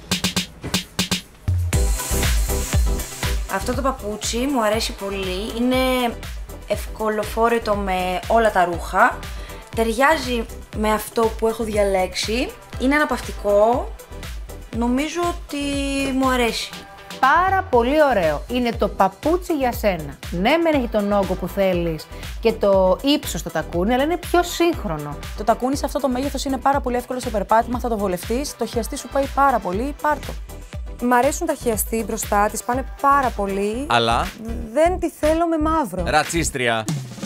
Αυτό το παπούτσι μου αρέσει πολύ, είναι ευκολοφόρετο με όλα τα ρούχα. Ταιριάζει με αυτό που έχω διαλέξει, είναι αναπαυτικό, νομίζω ότι μου αρέσει. Πάρα πολύ ωραίο. Είναι το παπούτσι για σένα. Ναι, μεν έχει τον όγκο που θέλεις και το ύψος στο τακούνι, αλλά είναι πιο σύγχρονο. Το τακούνι σε αυτό το μέγεθος είναι πάρα πολύ εύκολο στο περπάτημα, θα το βολευτείς. Το χιαστή σου πάει πάρα πολύ, πάρ' το. Μ' αρέσουν τα χιαστή μπροστά, τις πάνε πάρα πολύ. Αλλά. Δεν τη θέλω με μαύρο. Ρατσίστρια.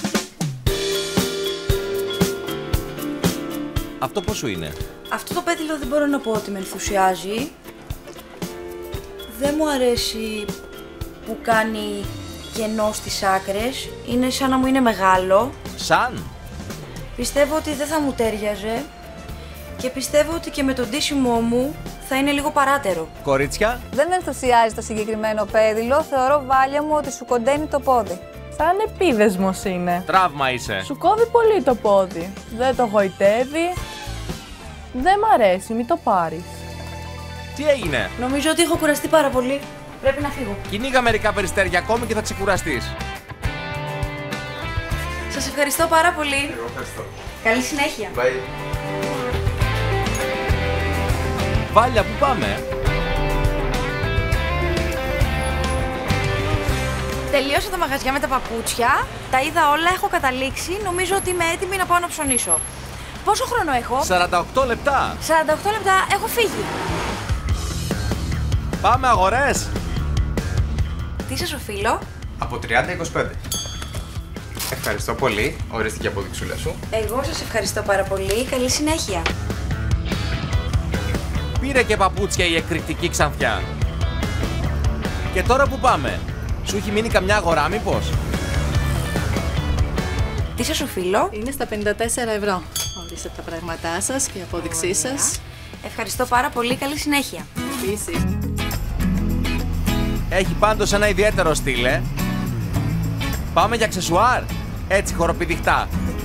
Αυτό πώς σου είναι? Αυτό το πέτυλο δεν μπορώ να πω ότι με ενθουσιάζει. Δεν μου αρέσει που κάνει κενό στις άκρες. Είναι σαν να μου είναι μεγάλο. Σαν? Πιστεύω ότι δεν θα μου τέριαζε. Και πιστεύω ότι και με τον ντύσιμό μου θα είναι λίγο παράτερο. Κορίτσια. Δεν με ενθουσιάζει το συγκεκριμένο πέδιλο. Θεωρώ, Βάλια μου, ότι σου κοντένει το πόδι. Σαν επίδεσμος είναι. Τραύμα είσαι. Σου κόβει πολύ το πόδι. Δεν το γοητεύει. Δεν μ' αρέσει, μην το πάρεις. Τι έγινε? Νομίζω ότι έχω κουραστεί πάρα πολύ. Πρέπει να φύγω. Κυνήγα μερικά περιστέρια ακόμη και θα ξεκουραστείς. Σας ευχαριστώ πάρα πολύ. Εγώ ευχαριστώ. Καλή συνέχεια. Bye. Βάλια, πού πάμε? Τελείωσα τα μαγαζιά με τα παπούτσια, τα είδα όλα, έχω καταλήξει, νομίζω ότι είμαι έτοιμη να πάω να ψωνίσω. Πόσο χρόνο έχω? 48 λεπτά. 48 λεπτά, έχω φύγει. Πάμε αγορές. Τι σας οφείλω? Από 30-25. Ευχαριστώ πολύ. Ορίστε η αποδειξούλα σου. Εγώ σας ευχαριστώ πάρα πολύ, καλή συνέχεια. Πήρε και παπούτσια η εκρηκτική Ξανθιά. Και τώρα που πάμε? Σου έχει μείνει καμιά αγορά μήπως? Τι σας οφείλω? Είναι στα 54 ευρώ. Ορίστε τα πράγματά σας και η απόδειξή σας. Ευχαριστώ πάρα πολύ, καλή συνέχεια. Επίσης. Έχει πάντως ένα ιδιαίτερο στυλ, Πάμε για αξεσουάρ. Έτσι χοροπηδιχτά.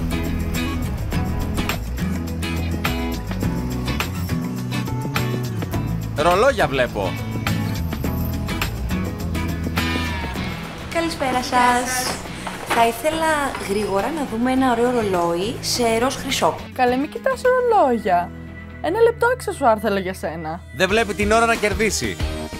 Ρολόγια βλέπω. Καλησπέρα σας. Θα ήθελα γρήγορα να δούμε ένα ωραίο ρολόι σε ροζ χρυσό. Καλέ, μην κοιτάς ρολόγια. Ένα λεπτό αξεσουάρ θέλω για σένα. Δεν βλέπει την ώρα να κερδίσει.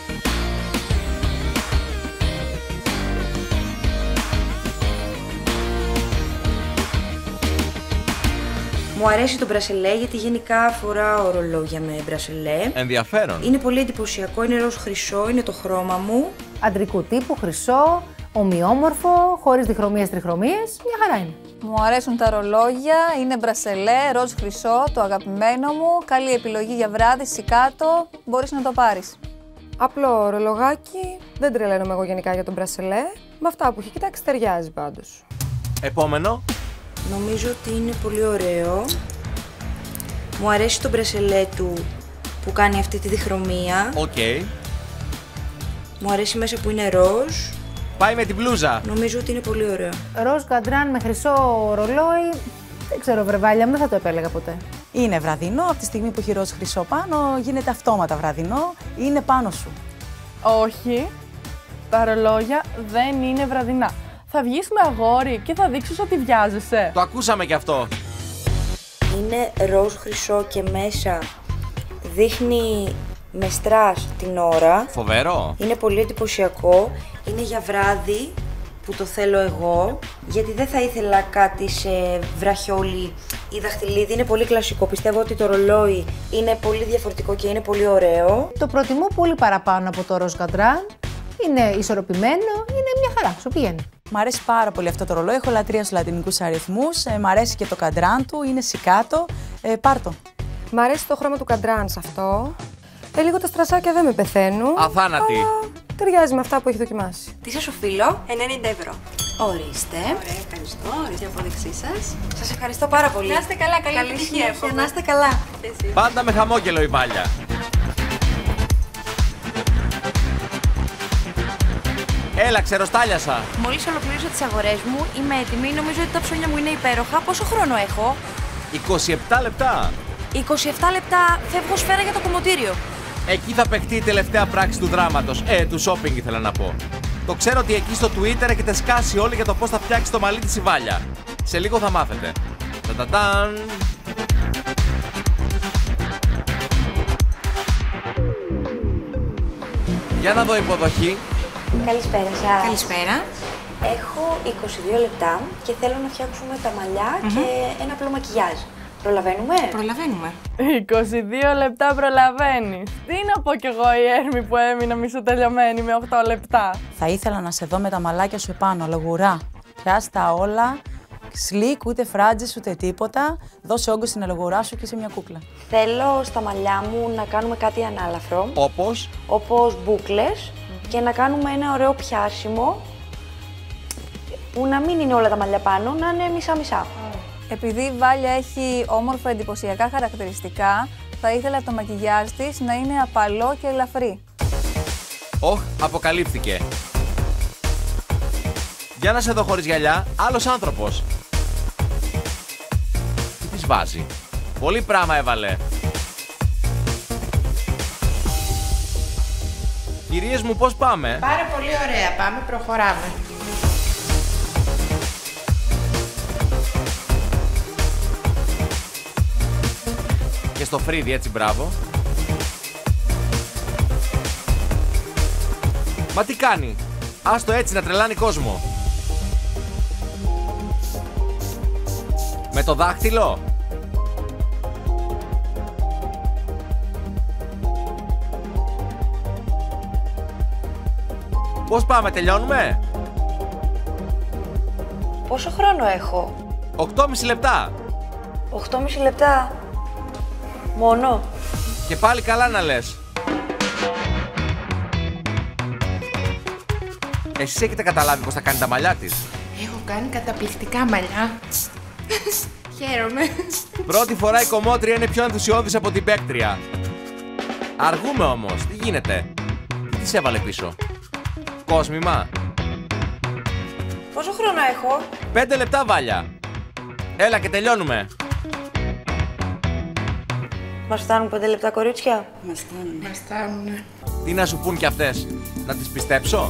Μου αρέσει το μπρασελέ γιατί γενικά φοράω ρολόγια με μπρασελέ. Ενδιαφέρον. Είναι πολύ εντυπωσιακό, είναι ροζ χρυσό, είναι το χρώμα μου. Αντρικού τύπου, χρυσό, ομοιόμορφο, χωρίς διχρωμίες, τριχρωμίες, μια χαρά είναι. Μου αρέσουν τα ρολόγια, είναι μπρασελέ, ροζ χρυσό, το αγαπημένο μου. Καλή επιλογή για βράδυ, σικάτο, μπορείς να το πάρεις. Απλό ρολογάκι, δεν τρελαίνομαι εγώ γενικά για τον μπρασελέ. Με αυτά που έχει κοιτάξει ταιριάζει πάντως. Επόμενο. Νομίζω ότι είναι πολύ ωραίο. Μου αρέσει το μπρασελέ του που κάνει αυτή τη διχρωμία. Οκ. Μου αρέσει μέσα που είναι ροζ. Πάει με την μπλούζα. Νομίζω ότι είναι πολύ ωραίο. Ροζ καντράν με χρυσό ρολόι, δεν ξέρω βρεβάλια μου, δεν θα το επέλεγα ποτέ. Είναι βραδινό, από τη στιγμή που έχει ροζ χρυσό πάνω, γίνεται αυτόματα βραδινό, είναι πάνω σου. Όχι, τα ρολόγια δεν είναι βραδινά. Θα βγεις με αγόρι και θα δείξεις ότι βιάζεσαι. Το ακούσαμε κι αυτό. Είναι ροζ χρυσό και μέσα δείχνει με στρας την ώρα. Φοβερό. Είναι πολύ εντυπωσιακό. Είναι για βράδυ που το θέλω εγώ, γιατί δεν θα ήθελα κάτι σε βραχιόλι ή δαχτυλίδι. Είναι πολύ κλασικό. Πιστεύω ότι το ρολόι είναι πολύ διαφορετικό και είναι πολύ ωραίο. Το προτιμώ πολύ παραπάνω από το ροζ καντράν. Είναι ισορροπημένο, είναι μια χαρά, σου πηγαίνει. Μ' αρέσει πάρα πολύ αυτό το ρολόι. Έχω λατρεία στους λατινικούς αριθμούς. Μ' αρέσει και το καντράν του, είναι σικάτο. Πάρτο. Μ' αρέσει το χρώμα του καντράν σε αυτό. Λίγο τα στρασάκια δεν με πεθαίνουν. Αθάνατη. Αλλά ταιριάζει με αυτά που έχει δοκιμάσει. Τι σας οφείλω? 90 ευρώ. Ορίστε. Ωραία, ευχαριστώ. Ορίστε η απόδειξή σας. Σας ευχαριστώ πάρα πολύ. Να είστε καλά, καλή επιτυχία. Να είστε καλά. Πάντα με χαμόγελο η Βάλια. Έλα, ξεροστάλιασα. Μόλις ολοκλήρωσα τις αγορές μου, είμαι έτοιμη. Νομίζω ότι τα ψώνια μου είναι υπέροχα. Πόσο χρόνο έχω? 27 λεπτά. 27 λεπτά φεύγω σφαίρα για το κομμωτήριο. Εκεί θα παιχτεί η τελευταία πράξη του δράματος. Του shopping ήθελα να πω. Το ξέρω ότι εκεί στο Twitter έχετε σκάσει όλοι για το πώς θα φτιάξει το μαλλί της η Βάλια. Σε λίγο θα μάθετε. Τατατάν. Για να δω υποδοχή. Καλησπέρα σας. Καλησπέρα. Έχω 22 λεπτά και θέλω να φτιάξουμε τα μαλλιά και ένα απλό μακιγιάζ. Προλαβαίνουμε? Προλαβαίνουμε. 22 λεπτά προλαβαίνεις. Τι να πω κι εγώ η Έρμη που έμεινα μισοτελειωμένη με 8 λεπτά. Θα ήθελα να σε δω με τα μαλάκια σου επάνω, αλλά γουρά. Πιάσ' τα όλα. Σλικ, ούτε φράτζες, ούτε τίποτα. Δώσε όγκο στην αλογουρά σου και είσαι μια κούκλα. Θέλω στα μαλλιά μου να κάνουμε κάτι ανάλαφρο. Όπως? Όπως μπούκλες και να κάνουμε ένα ωραίο πιάσιμο που να μην είναι όλα τα μαλλιά πάνω, να είναι μισά-μισά. Επειδή η Βάλια έχει όμορφα εντυπωσιακά χαρακτηριστικά, θα ήθελα το μακιγιάζ της να είναι απαλό και ελαφρύ. Αποκαλύφθηκε. Για να σε δω χωρίς γυαλιά, άλλος άνθρωπος. Τι της βάζει? Πολύ πράμα έβαλε. Κυρίες μου, πώς πάμε? Πάρα πολύ ωραία, πάμε, προχωράμε. Και στο φρύδι, έτσι, μπράβο. Μα τι κάνει? Άστο έτσι να τρελάνει κόσμο. Με το δάχτυλο. Πώς πάμε, τελειώνουμε? Πόσο χρόνο έχω? 8,5 λεπτά. 8,5 λεπτά. Μόνο. Και πάλι καλά να λες. Εσείς έχετε καταλάβει πώς θα κάνει τα μαλλιά της? Έχω κάνει καταπληκτικά μαλλιά. Χαίρομαι. Πρώτη φορά η κομμότρια είναι πιο ενθουσιώδης από την παίκτρια. Αργούμε όμως. Τι γίνεται? Τι της έβαλε πίσω? Κόσμημα. Πόσο χρόνο έχω? 5 λεπτά, Βάλια. Έλα και τελειώνουμε. Μας φτάνουν 5 λεπτά, κορίτσια? Μας φτάνουνε. Τι να σου πουν κι αυτές? Να τις πιστέψω?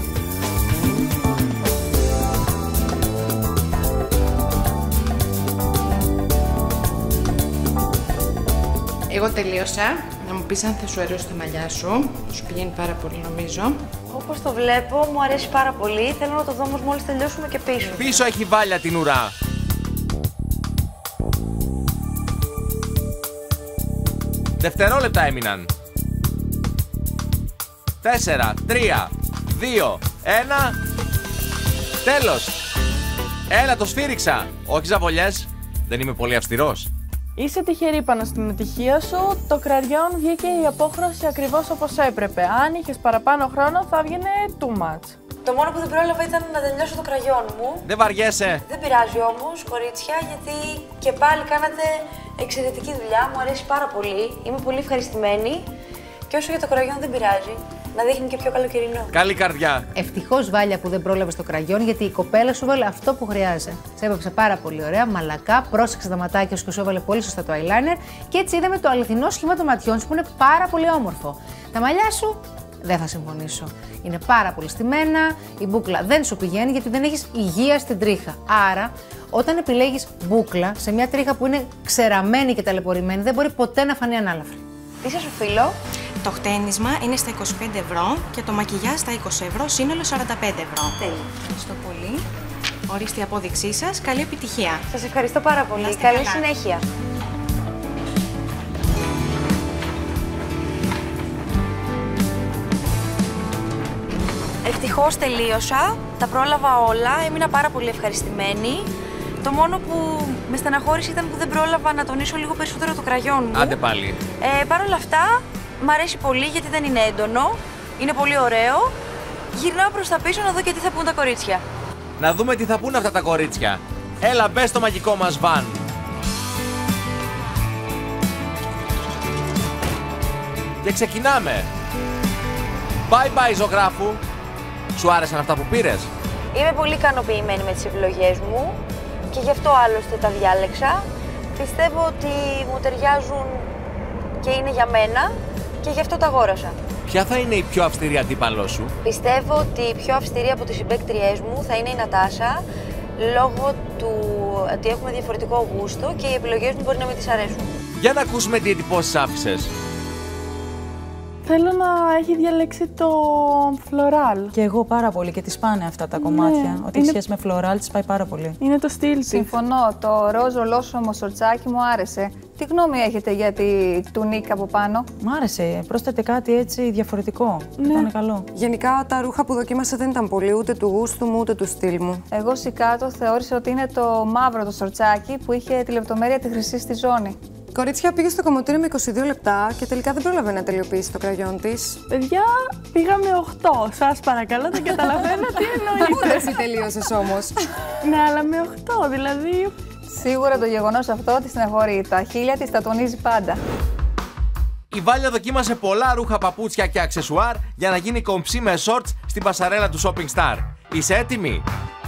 Εγώ τελείωσα. Να μου πεις αν θα σου αρέσει τα μαλλιά σου. Σου πηγαίνει πάρα πολύ, νομίζω. Όπως το βλέπω, μου αρέσει πάρα πολύ. Θέλω να το δω όμως μόλις τελειώσουμε και πίσω. Πίσω έχει Βάλια την ουρά. Δευτερόλεπτα έμειναν. 4, 3, 2, 1. Τέλος. Έλα, το σφύριξα. Όχι ζαβολιές. Δεν είμαι πολύ αυστηρός. Είσαι τυχερή πάνω στην ατυχία σου. Το κραγιόν βγήκε η απόχρωση ακριβώς όπως έπρεπε. Αν είχες παραπάνω χρόνο θα έβγαινε too much. Το μόνο που δεν πρόλαβα ήταν να τελειώσω το κραγιόν μου. Δεν βαριέσαι. Δεν πειράζει όμως, κορίτσια, γιατί και πάλι κάνατε εξαιρετική δουλειά. Μου αρέσει πάρα πολύ. Είμαι πολύ ευχαριστημένη. Και όσο για το κραγιόν δεν πειράζει. Να δείχνει και πιο καλοκαιρινό. Καλή καρδιά. Ευτυχώς, Βάλια, που δεν πρόλαβε το κραγιόν, γιατί η κοπέλα σου βάλε αυτό που χρειάζεται. Σε έπαιξε πάρα πολύ ωραία, μαλακά, πρόσεξε τα ματάκια σου και σου έβαλε πολύ σωστά το eyeliner. Και έτσι είδαμε το αληθινό σχήμα των ματιών σου που είναι πάρα πολύ όμορφο. Τα μαλλιά σου δεν θα συμφωνήσω. Είναι πάρα πολύ στημένα, η μπούκλα δεν σου πηγαίνει γιατί δεν έχεις υγεία στην τρίχα. Άρα, όταν επιλέγεις μπούκλα σε μια τρίχα που είναι ξεραμένη και ταλαιπωρημένη, δεν μπορεί ποτέ να φανεί ανάλαφρη. Τι σας οφείλω? Το χτένισμα είναι στα 25 ευρώ και το μακιγιάζ στα 20 ευρώ, σύνολο 45 ευρώ. Τέλεια. Ευχαριστώ πολύ. Ορίστε η απόδειξή σας. Καλή επιτυχία. Σας ευχαριστώ πάρα πολύ. Καλή καλά. συνέχεια. Ευτυχώς τελείωσα, τα πρόλαβα όλα, έμεινα πάρα πολύ ευχαριστημένη. Το μόνο που με στεναχώρησε ήταν που δεν πρόλαβα να τονίσω λίγο περισσότερο το κραγιόν μου. Άντε πάλι. Παρ' όλα αυτά, μ' αρέσει πολύ γιατί δεν είναι έντονο, είναι πολύ ωραίο. Γυρνάω προς τα πίσω να δω και τι θα πούν τα κορίτσια. Να δούμε τι θα πούν αυτά τα κορίτσια. Έλα, μπες στο μαγικό μας βαν. Και ξεκινάμε. Bye bye ζωγράφου. Σου άρεσαν αυτά που πήρες? Είμαι πολύ ικανοποιημένη με τις επιλογές μου και γι' αυτό άλλωστε τα διάλεξα. Πιστεύω ότι μου ταιριάζουν και είναι για μένα και γι' αυτό τα αγόρασα. Ποια θα είναι η πιο αυστηρή αντίπαλό σου? Πιστεύω ότι η πιο αυστηρή από τις συμπαίκτριές μου θα είναι η Νατάσα, λόγω του ότι έχουμε διαφορετικό γούστο και οι επιλογές μου μπορεί να μην τις αρέσουν. Για να ακούσουμε τι εντυπώσεις άφησες. Θέλω να έχει διαλέξει το φλωράλ. Και εγώ πάρα πολύ και τις πάνε αυτά τα κομμάτια. Ναι, Ό,τι έχει σχέση με φλωράλ της πάει πάρα πολύ. Είναι το στυλ της. Συμφωνώ, το ροζ ολόσωμο σορτσάκι μου άρεσε. Τι γνώμη έχετε για τη τουνίκ από πάνω? Μ' άρεσε, πρόσθετε κάτι έτσι διαφορετικό. Ναι. Ήταν καλό. Γενικά τα ρούχα που δοκίμασα δεν ήταν πολύ ούτε του γούστου μου ούτε του στυλ μου. Εγώ σηκάτω θεώρησα ότι είναι το μαύρο το σορτσάκι που είχε τη λεπτομέρεια τη χρυσή στη ζώνη. Κορίτσια, πήγε στο κομμωτήριο με 22 λεπτά και τελικά δεν πρόλαβε να τελειοποιήσει το κραγιόν της. Παιδιά, πήγαμε 8. Σας παρακαλώ, δεν καταλαβαίνω τι εννοείτε. Πού εσύ τελείωσες όμως? Ναι, αλλά με 8, δηλαδή. Σίγουρα το γεγονός αυτό τη στεναχωρεί. Τα χείλια της τα τονίζει πάντα. Η Βάλια δοκίμασε πολλά ρούχα, παπούτσια και αξεσουάρ για να γίνει κομψή με shorts στην πασαρέλα του Shopping Star. Είσαι έτοιμη?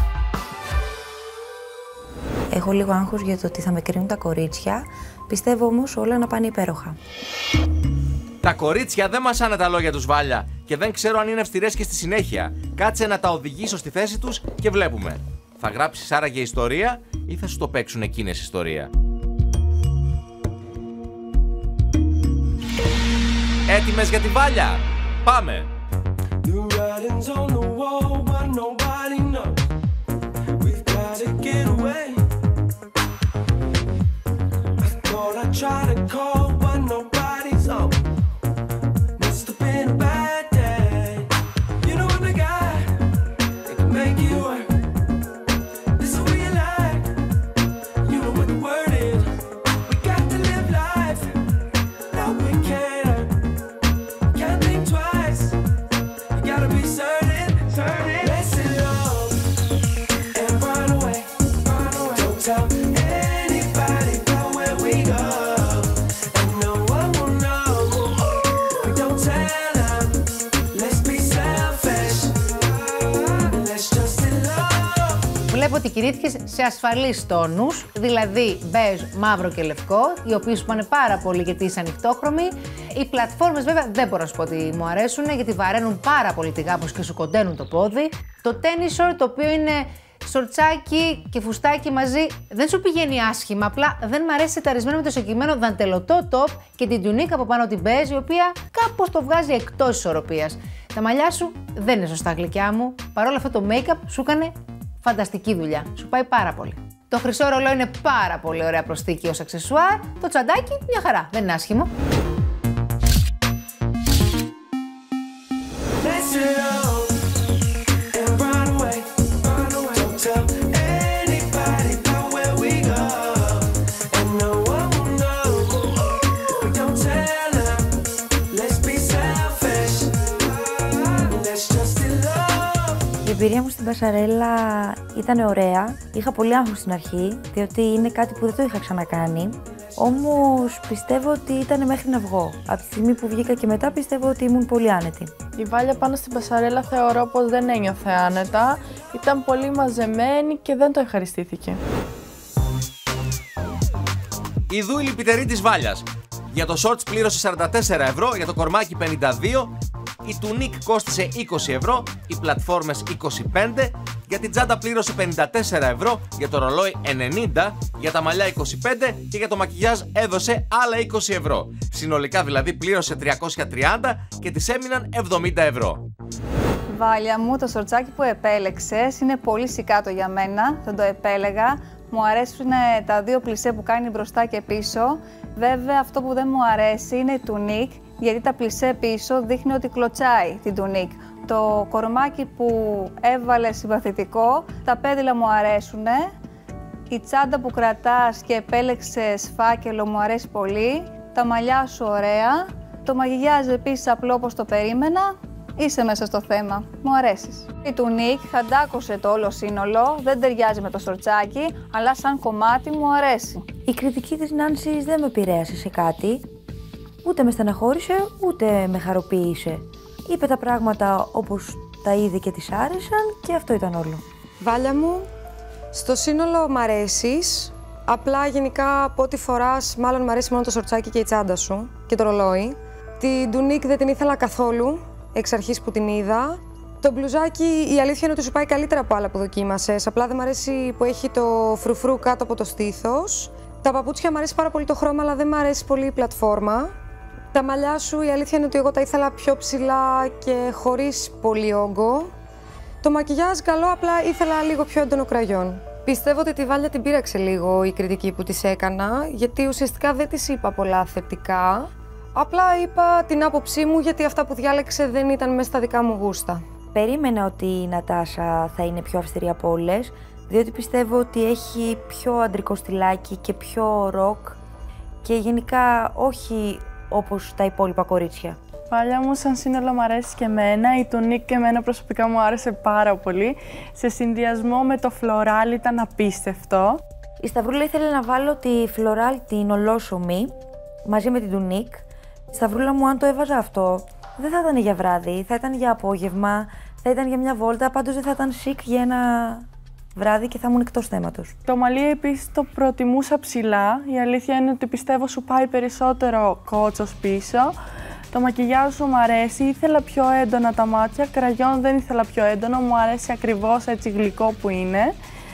Έχω λίγο άγχος για το ότι θα με κρίνουν τα κορίτσια, πιστεύω όμως όλα να πάνε υπέροχα. Τα κορίτσια δεν μασάνε τα λόγια τους, Βάλια, και δεν ξέρω αν είναι αυστηρές και στη συνέχεια. Κάτσε να τα οδηγήσω στη θέση τους και βλέπουμε. Θα γράψεις άραγε ιστορία ή θα σου το παίξουν εκείνες ιστορία? Έτοιμες για τη Βάλια? Πάμε! Βλέπω ότι κινήθηκες σε ασφαλείς τόνους, δηλαδή μπέζ, μαύρο και λευκό, οι οποίοι σου πάνε πάρα πολύ γιατί είσαι ανοιχτόχρωμοι. Οι πλατφόρμες βέβαια δεν μπορώ να σου πω ότι μου αρέσουν γιατί βαραίνουν πάρα πολύ τη γάμπος και σου κοντένουν το πόδι. Το τένισορ, το οποίο είναι σορτσάκι και φουστάκι μαζί, δεν σου πηγαίνει άσχημα, απλά δεν μ' αρέσει ταρισμένο με το συγκεκριμένο δαντελωτό top και την τουνίκα από πάνω την μπέζ, η οποία κάπως το βγάζει εκτός ισορροπίας. Τα μαλλιά σου δεν είναι σωστά, γλυκιά μου, παρόλο αυτό το make-up σου έκανε φανταστική δουλειά. Σου πάει πάρα πολύ. Το χρυσό ρολόι είναι πάρα πολύ ωραία προσθήκη ως αξεσουάρ. Το τσαντάκι μια χαρά, δεν είναι άσχημο. Η εμπειρία μου στην πασαρέλα ήταν ωραία. Είχα πολύ άγχος στην αρχή, διότι είναι κάτι που δεν το είχα ξανακάνει. Όμως πιστεύω ότι ήταν μέχρι να βγω. Από τη στιγμή που βγήκα και μετά πιστεύω ότι ήμουν πολύ άνετη. Η Βάλια πάνω στην πασαρέλα θεωρώ πως δεν ένιωθε άνετα. Ήταν πολύ μαζεμένη και δεν το ευχαριστήθηκε. Η δούηλη πιτερή της Βάλιας. Για το shorts πλήρωσε 44 ευρώ, για το κορμάκι 52, η τουνίκ κόστισε 20 ευρώ, οι πλατφόρμες 25, για την τσάντα πλήρωσε 54 ευρώ, για το ρολόι 90, για τα μαλλιά 25 και για το μακιγιάζ έδωσε άλλα 20 ευρώ. Συνολικά δηλαδή πλήρωσε 330 και της έμειναν 70 ευρώ. Βάλια μου, το σορτσάκι που επέλεξες είναι πολύ σικάτο για μένα, θα το επέλεγα. Μου αρέσουν τα δύο πλισέ που κάνει μπροστά και πίσω. Βέβαια αυτό που δεν μου αρέσει είναι η τουνίκ, γιατί τα πλισέ πίσω δείχνει ότι κλωτσάει την τουνίκ. Το κορμάκι που έβαλε συμπαθητικό, τα πέδιλα μου αρέσουνε. Η τσάντα που κρατάς και επέλεξες φάκελο μου αρέσει πολύ. Τα μαλλιά σου ωραία. Το μαγιγιάζ επίσης απλό όπως το περίμενα. Είσαι μέσα στο θέμα. Μου αρέσεις. Η τουνίκ χαντάκωσε το όλο σύνολο. Δεν ταιριάζει με το σορτσάκι, αλλά σαν κομμάτι μου αρέσει. Η κριτική της Νάνσης δεν με επηρέασε σε κάτι. Ούτε με στεναχώρησε, ούτε με χαροποίησε. Είπε τα πράγματα όπως τα είδε και της άρεσαν και αυτό ήταν όλο. Βάλια μου, στο σύνολο μ' αρέσεις. Απλά γενικά από ό,τι φοράς, μάλλον μ' αρέσει μόνο το σορτσάκι και η τσάντα σου και το ρολόι. Την τουνίκ δεν την ήθελα καθόλου, εξ αρχής που την είδα. Το μπλουζάκι, η αλήθεια είναι ότι σου πάει καλύτερα από άλλα που δοκίμασες. Απλά δεν μ' αρέσει που έχει το φρουφρού κάτω από το στήθος. Τα παπούτσια μ' αρέσει πάρα πολύ το χρώμα, αλλά δεν μ' αρέσει πολύ η πλατφόρμα. Τα μαλλιά σου, η αλήθεια είναι ότι εγώ τα ήθελα πιο ψηλά και χωρίς πολύ όγκο. Το μακιγιάζ καλό, απλά ήθελα λίγο πιο έντονο κραγιόν. Πιστεύω ότι τη Βάλια την πείραξε λίγο η κριτική που της έκανα, γιατί ουσιαστικά δεν της είπα πολλά θετικά. Απλά είπα την άποψή μου, γιατί αυτά που διάλεξε δεν ήταν μέσα στα δικά μου γούστα. Περίμενα ότι η Νατάσα θα είναι πιο αυστηρή από όλες, διότι πιστεύω ότι έχει πιο αντρικό στυλάκι και πιο ροκ και γενικά όχι όπως τα υπόλοιπα κορίτσια. Βάλια μου, σαν σύνολο μου αρέσει και εμένα. Η τουνίκ και εμένα προσωπικά μου άρεσε πάρα πολύ. Σε συνδυασμό με το φλωράλ ήταν απίστευτο. Η Σταυρούλα ήθελε να βάλω τη φλωράλ την ολόσωμη μαζί με την τουνίκ. Η Σταυρούλα μου, αν το έβαζα αυτό, δεν θα ήταν για βράδυ, θα ήταν για απόγευμα, θα ήταν για μια βόλτα, πάντως δεν θα ήταν chic για ένα βράδυ και θα ήμουν εκτός θέματος. Το μαλλί επίσης το προτιμούσα ψηλά. Η αλήθεια είναι ότι πιστεύω σου πάει περισσότερο κότσος πίσω. Το μακιγιάζ σου μου αρέσει, ήθελα πιο έντονα τα μάτια, κραγιόν δεν ήθελα πιο έντονο, μου αρέσει ακριβώς έτσι γλυκό που είναι.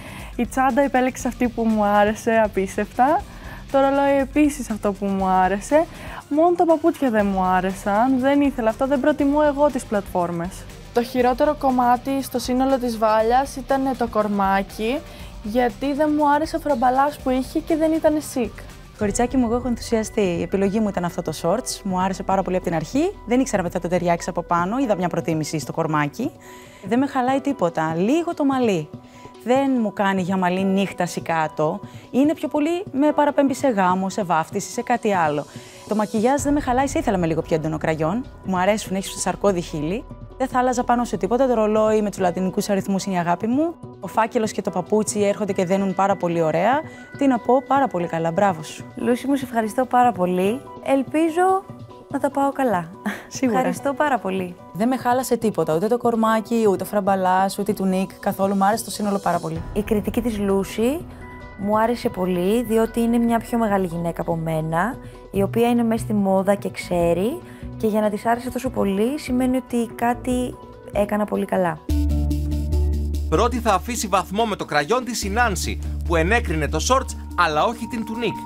Η τσάντα επέλεξε αυτή που μου άρεσε απίστευτα. Το ρολόι επίσης αυτό που μου άρεσε. Μόνο τα παπούτσια δεν μου άρεσαν, δεν ήθελα αυτό, δεν προτιμώ εγώ τις πλατφόρμες. Το χειρότερο κομμάτι στο σύνολο της Βάλιας ήταν το κορμάκι, γιατί δεν μου άρεσε ο φραμπαλάς που είχε και δεν ήταν chic. Κοριτσάκι μου, εγώ έχω ενθουσιαστεί. Η επιλογή μου ήταν αυτό το shorts. Μου άρεσε πάρα πολύ από την αρχή. Δεν ήξερα μετά το ταιριάξει από πάνω. Είδα μια προτίμηση στο κορμάκι. Δεν με χαλάει τίποτα. Λίγο το μαλλί. Δεν μου κάνει για μαλλί νύχταση κάτω. Είναι πιο πολύ με παραπέμπει σε γάμο, σε βάφτιση, σε κάτι άλλο. Το μακιγιάζ δεν με χαλάει. Σε ήθελα με λίγο πιο έντονο κραγιόν. Μου αρέσουν, έχει σαρκώδη χείλη. Δεν θα άλλαζα πάνω σε τίποτα. Το ρολόι με τους λατινικούς αριθμούς είναι η αγάπη μου. Ο φάκελος και το παπούτσι έρχονται και δένουν πάρα πολύ ωραία. Τι να πω, πάρα πολύ καλά. Μπράβο σου. Λούση μου, σε ευχαριστώ πάρα πολύ. Ελπίζω να τα πάω καλά. Σίγουρα. Ευχαριστώ πάρα πολύ. Δεν με χάλασε τίποτα. Ούτε το κορμάκι, ούτε ο φραμπαλάς, ούτε η τουνίκ. Καθόλου μου άρεσε το σύνολο πάρα πολύ. Η κριτική της Λούση μου άρεσε πολύ, διότι είναι μια πιο μεγάλη γυναίκα από μένα, η οποία είναι μέσα στη μόδα και ξέρει, και για να της άρεσε τόσο πολύ σημαίνει ότι κάτι έκανα πολύ καλά. Πρώτη θα αφήσει βαθμό με το κραγιόν της η Νάνση, που ενέκρινε το shorts αλλά όχι την τουνίκ.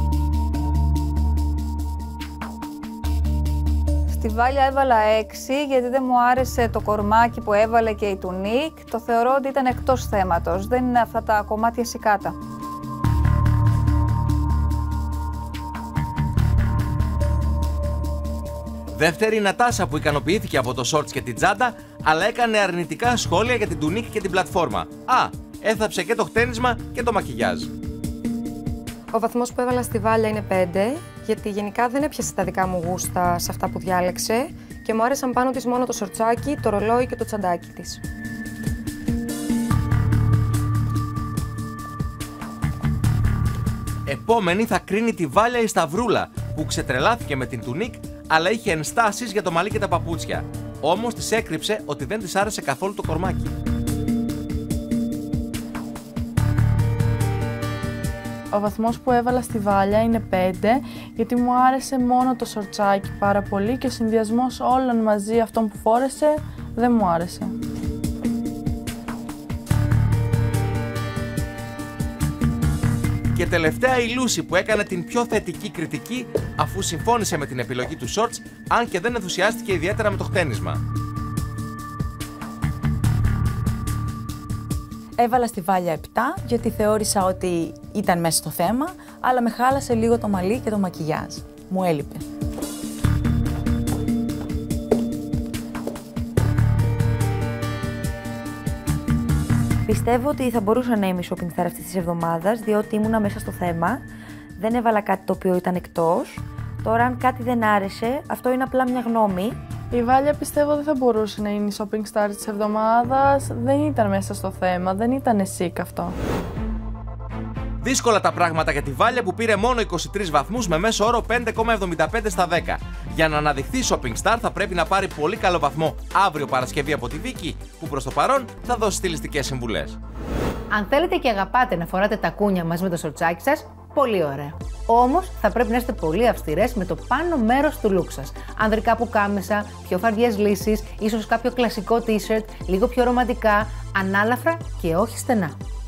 Στη Βάλια έβαλα 6, γιατί δεν μου άρεσε το κορμάκι που έβαλε και η τουνίκ. Το θεωρώ ότι ήταν εκτός θέματος, δεν είναι αυτά τα κομμάτια σικάτα. Δεύτερη η Νατάσα, που ικανοποιήθηκε από το shorts και την τσάντα, αλλά έκανε αρνητικά σχόλια για την τουνίκ και την πλατφόρμα. Έθαψε και το χτένισμα και το μακιγιάζ. Ο βαθμός που έβαλα στη Βάλια είναι 5, γιατί γενικά δεν έπιασε τα δικά μου γούστα σε αυτά που διάλεξε και μου άρεσαν πάνω της μόνο το σορτσάκι, το ρολόι και το τσαντάκι της. Επόμενη θα κρίνει τη Βάλια η Σταυρούλα, που ξετρελάθηκε με την τουνίκ, αλλά είχε ενστάσεις για το μαλλί και τα παπούτσια. Όμως της έκρυψε ότι δεν της άρεσε καθόλου το κορμάκι. Ο βαθμός που έβαλα στη Βάλια είναι 5, γιατί μου άρεσε μόνο το σορτσάκι πάρα πολύ και ο συνδυασμός όλων μαζί αυτών που φόρεσε δεν μου άρεσε. Και τελευταία η Λούση, που έκανε την πιο θετική κριτική, αφού συμφώνησε με την επιλογή του shorts, αν και δεν ενθουσιάστηκε ιδιαίτερα με το χτένισμα. Έβαλα στη Βάλια 7, γιατί θεώρησα ότι ήταν μέσα στο θέμα, αλλά με χάλασε λίγο το μαλλί και το μακιγιάζ. Μου έλειπε. Πιστεύω ότι θα μπορούσα να είμαι shopping star αυτής της εβδομάδας, διότι ήμουνα μέσα στο θέμα. Δεν έβαλα κάτι το οποίο ήταν εκτός. Τώρα, αν κάτι δεν άρεσε, αυτό είναι απλά μια γνώμη. Η Βάλια πιστεύω δεν θα μπορούσε να είναι η shopping star της εβδομάδας. Δεν ήταν μέσα στο θέμα, δεν ήταν sick αυτό. Δύσκολα τα πράγματα για τη Βάλια που πήρε μόνο 23 βαθμούς με μέσο όρο 5,75 στα 10. Για να αναδειχθεί shopping star θα πρέπει να πάρει πολύ καλό βαθμό αύριο Παρασκευή από τη Βίκη, που προς το παρόν θα δώσει στιλιστικές συμβουλές. Αν θέλετε και αγαπάτε να φοράτε τακούνια μαζί με το σορτσάκι σας, πολύ ωραία. Όμως θα πρέπει να είστε πολύ αυστηρές με το πάνω μέρος του look σας. Ανδρικά πουκάμισα, πιο φαρδιές λύσεις, ίσως κάποιο κλασικό t-shirt, λίγο πιο ρομαντικά, ανάλαφρα και όχι στενά.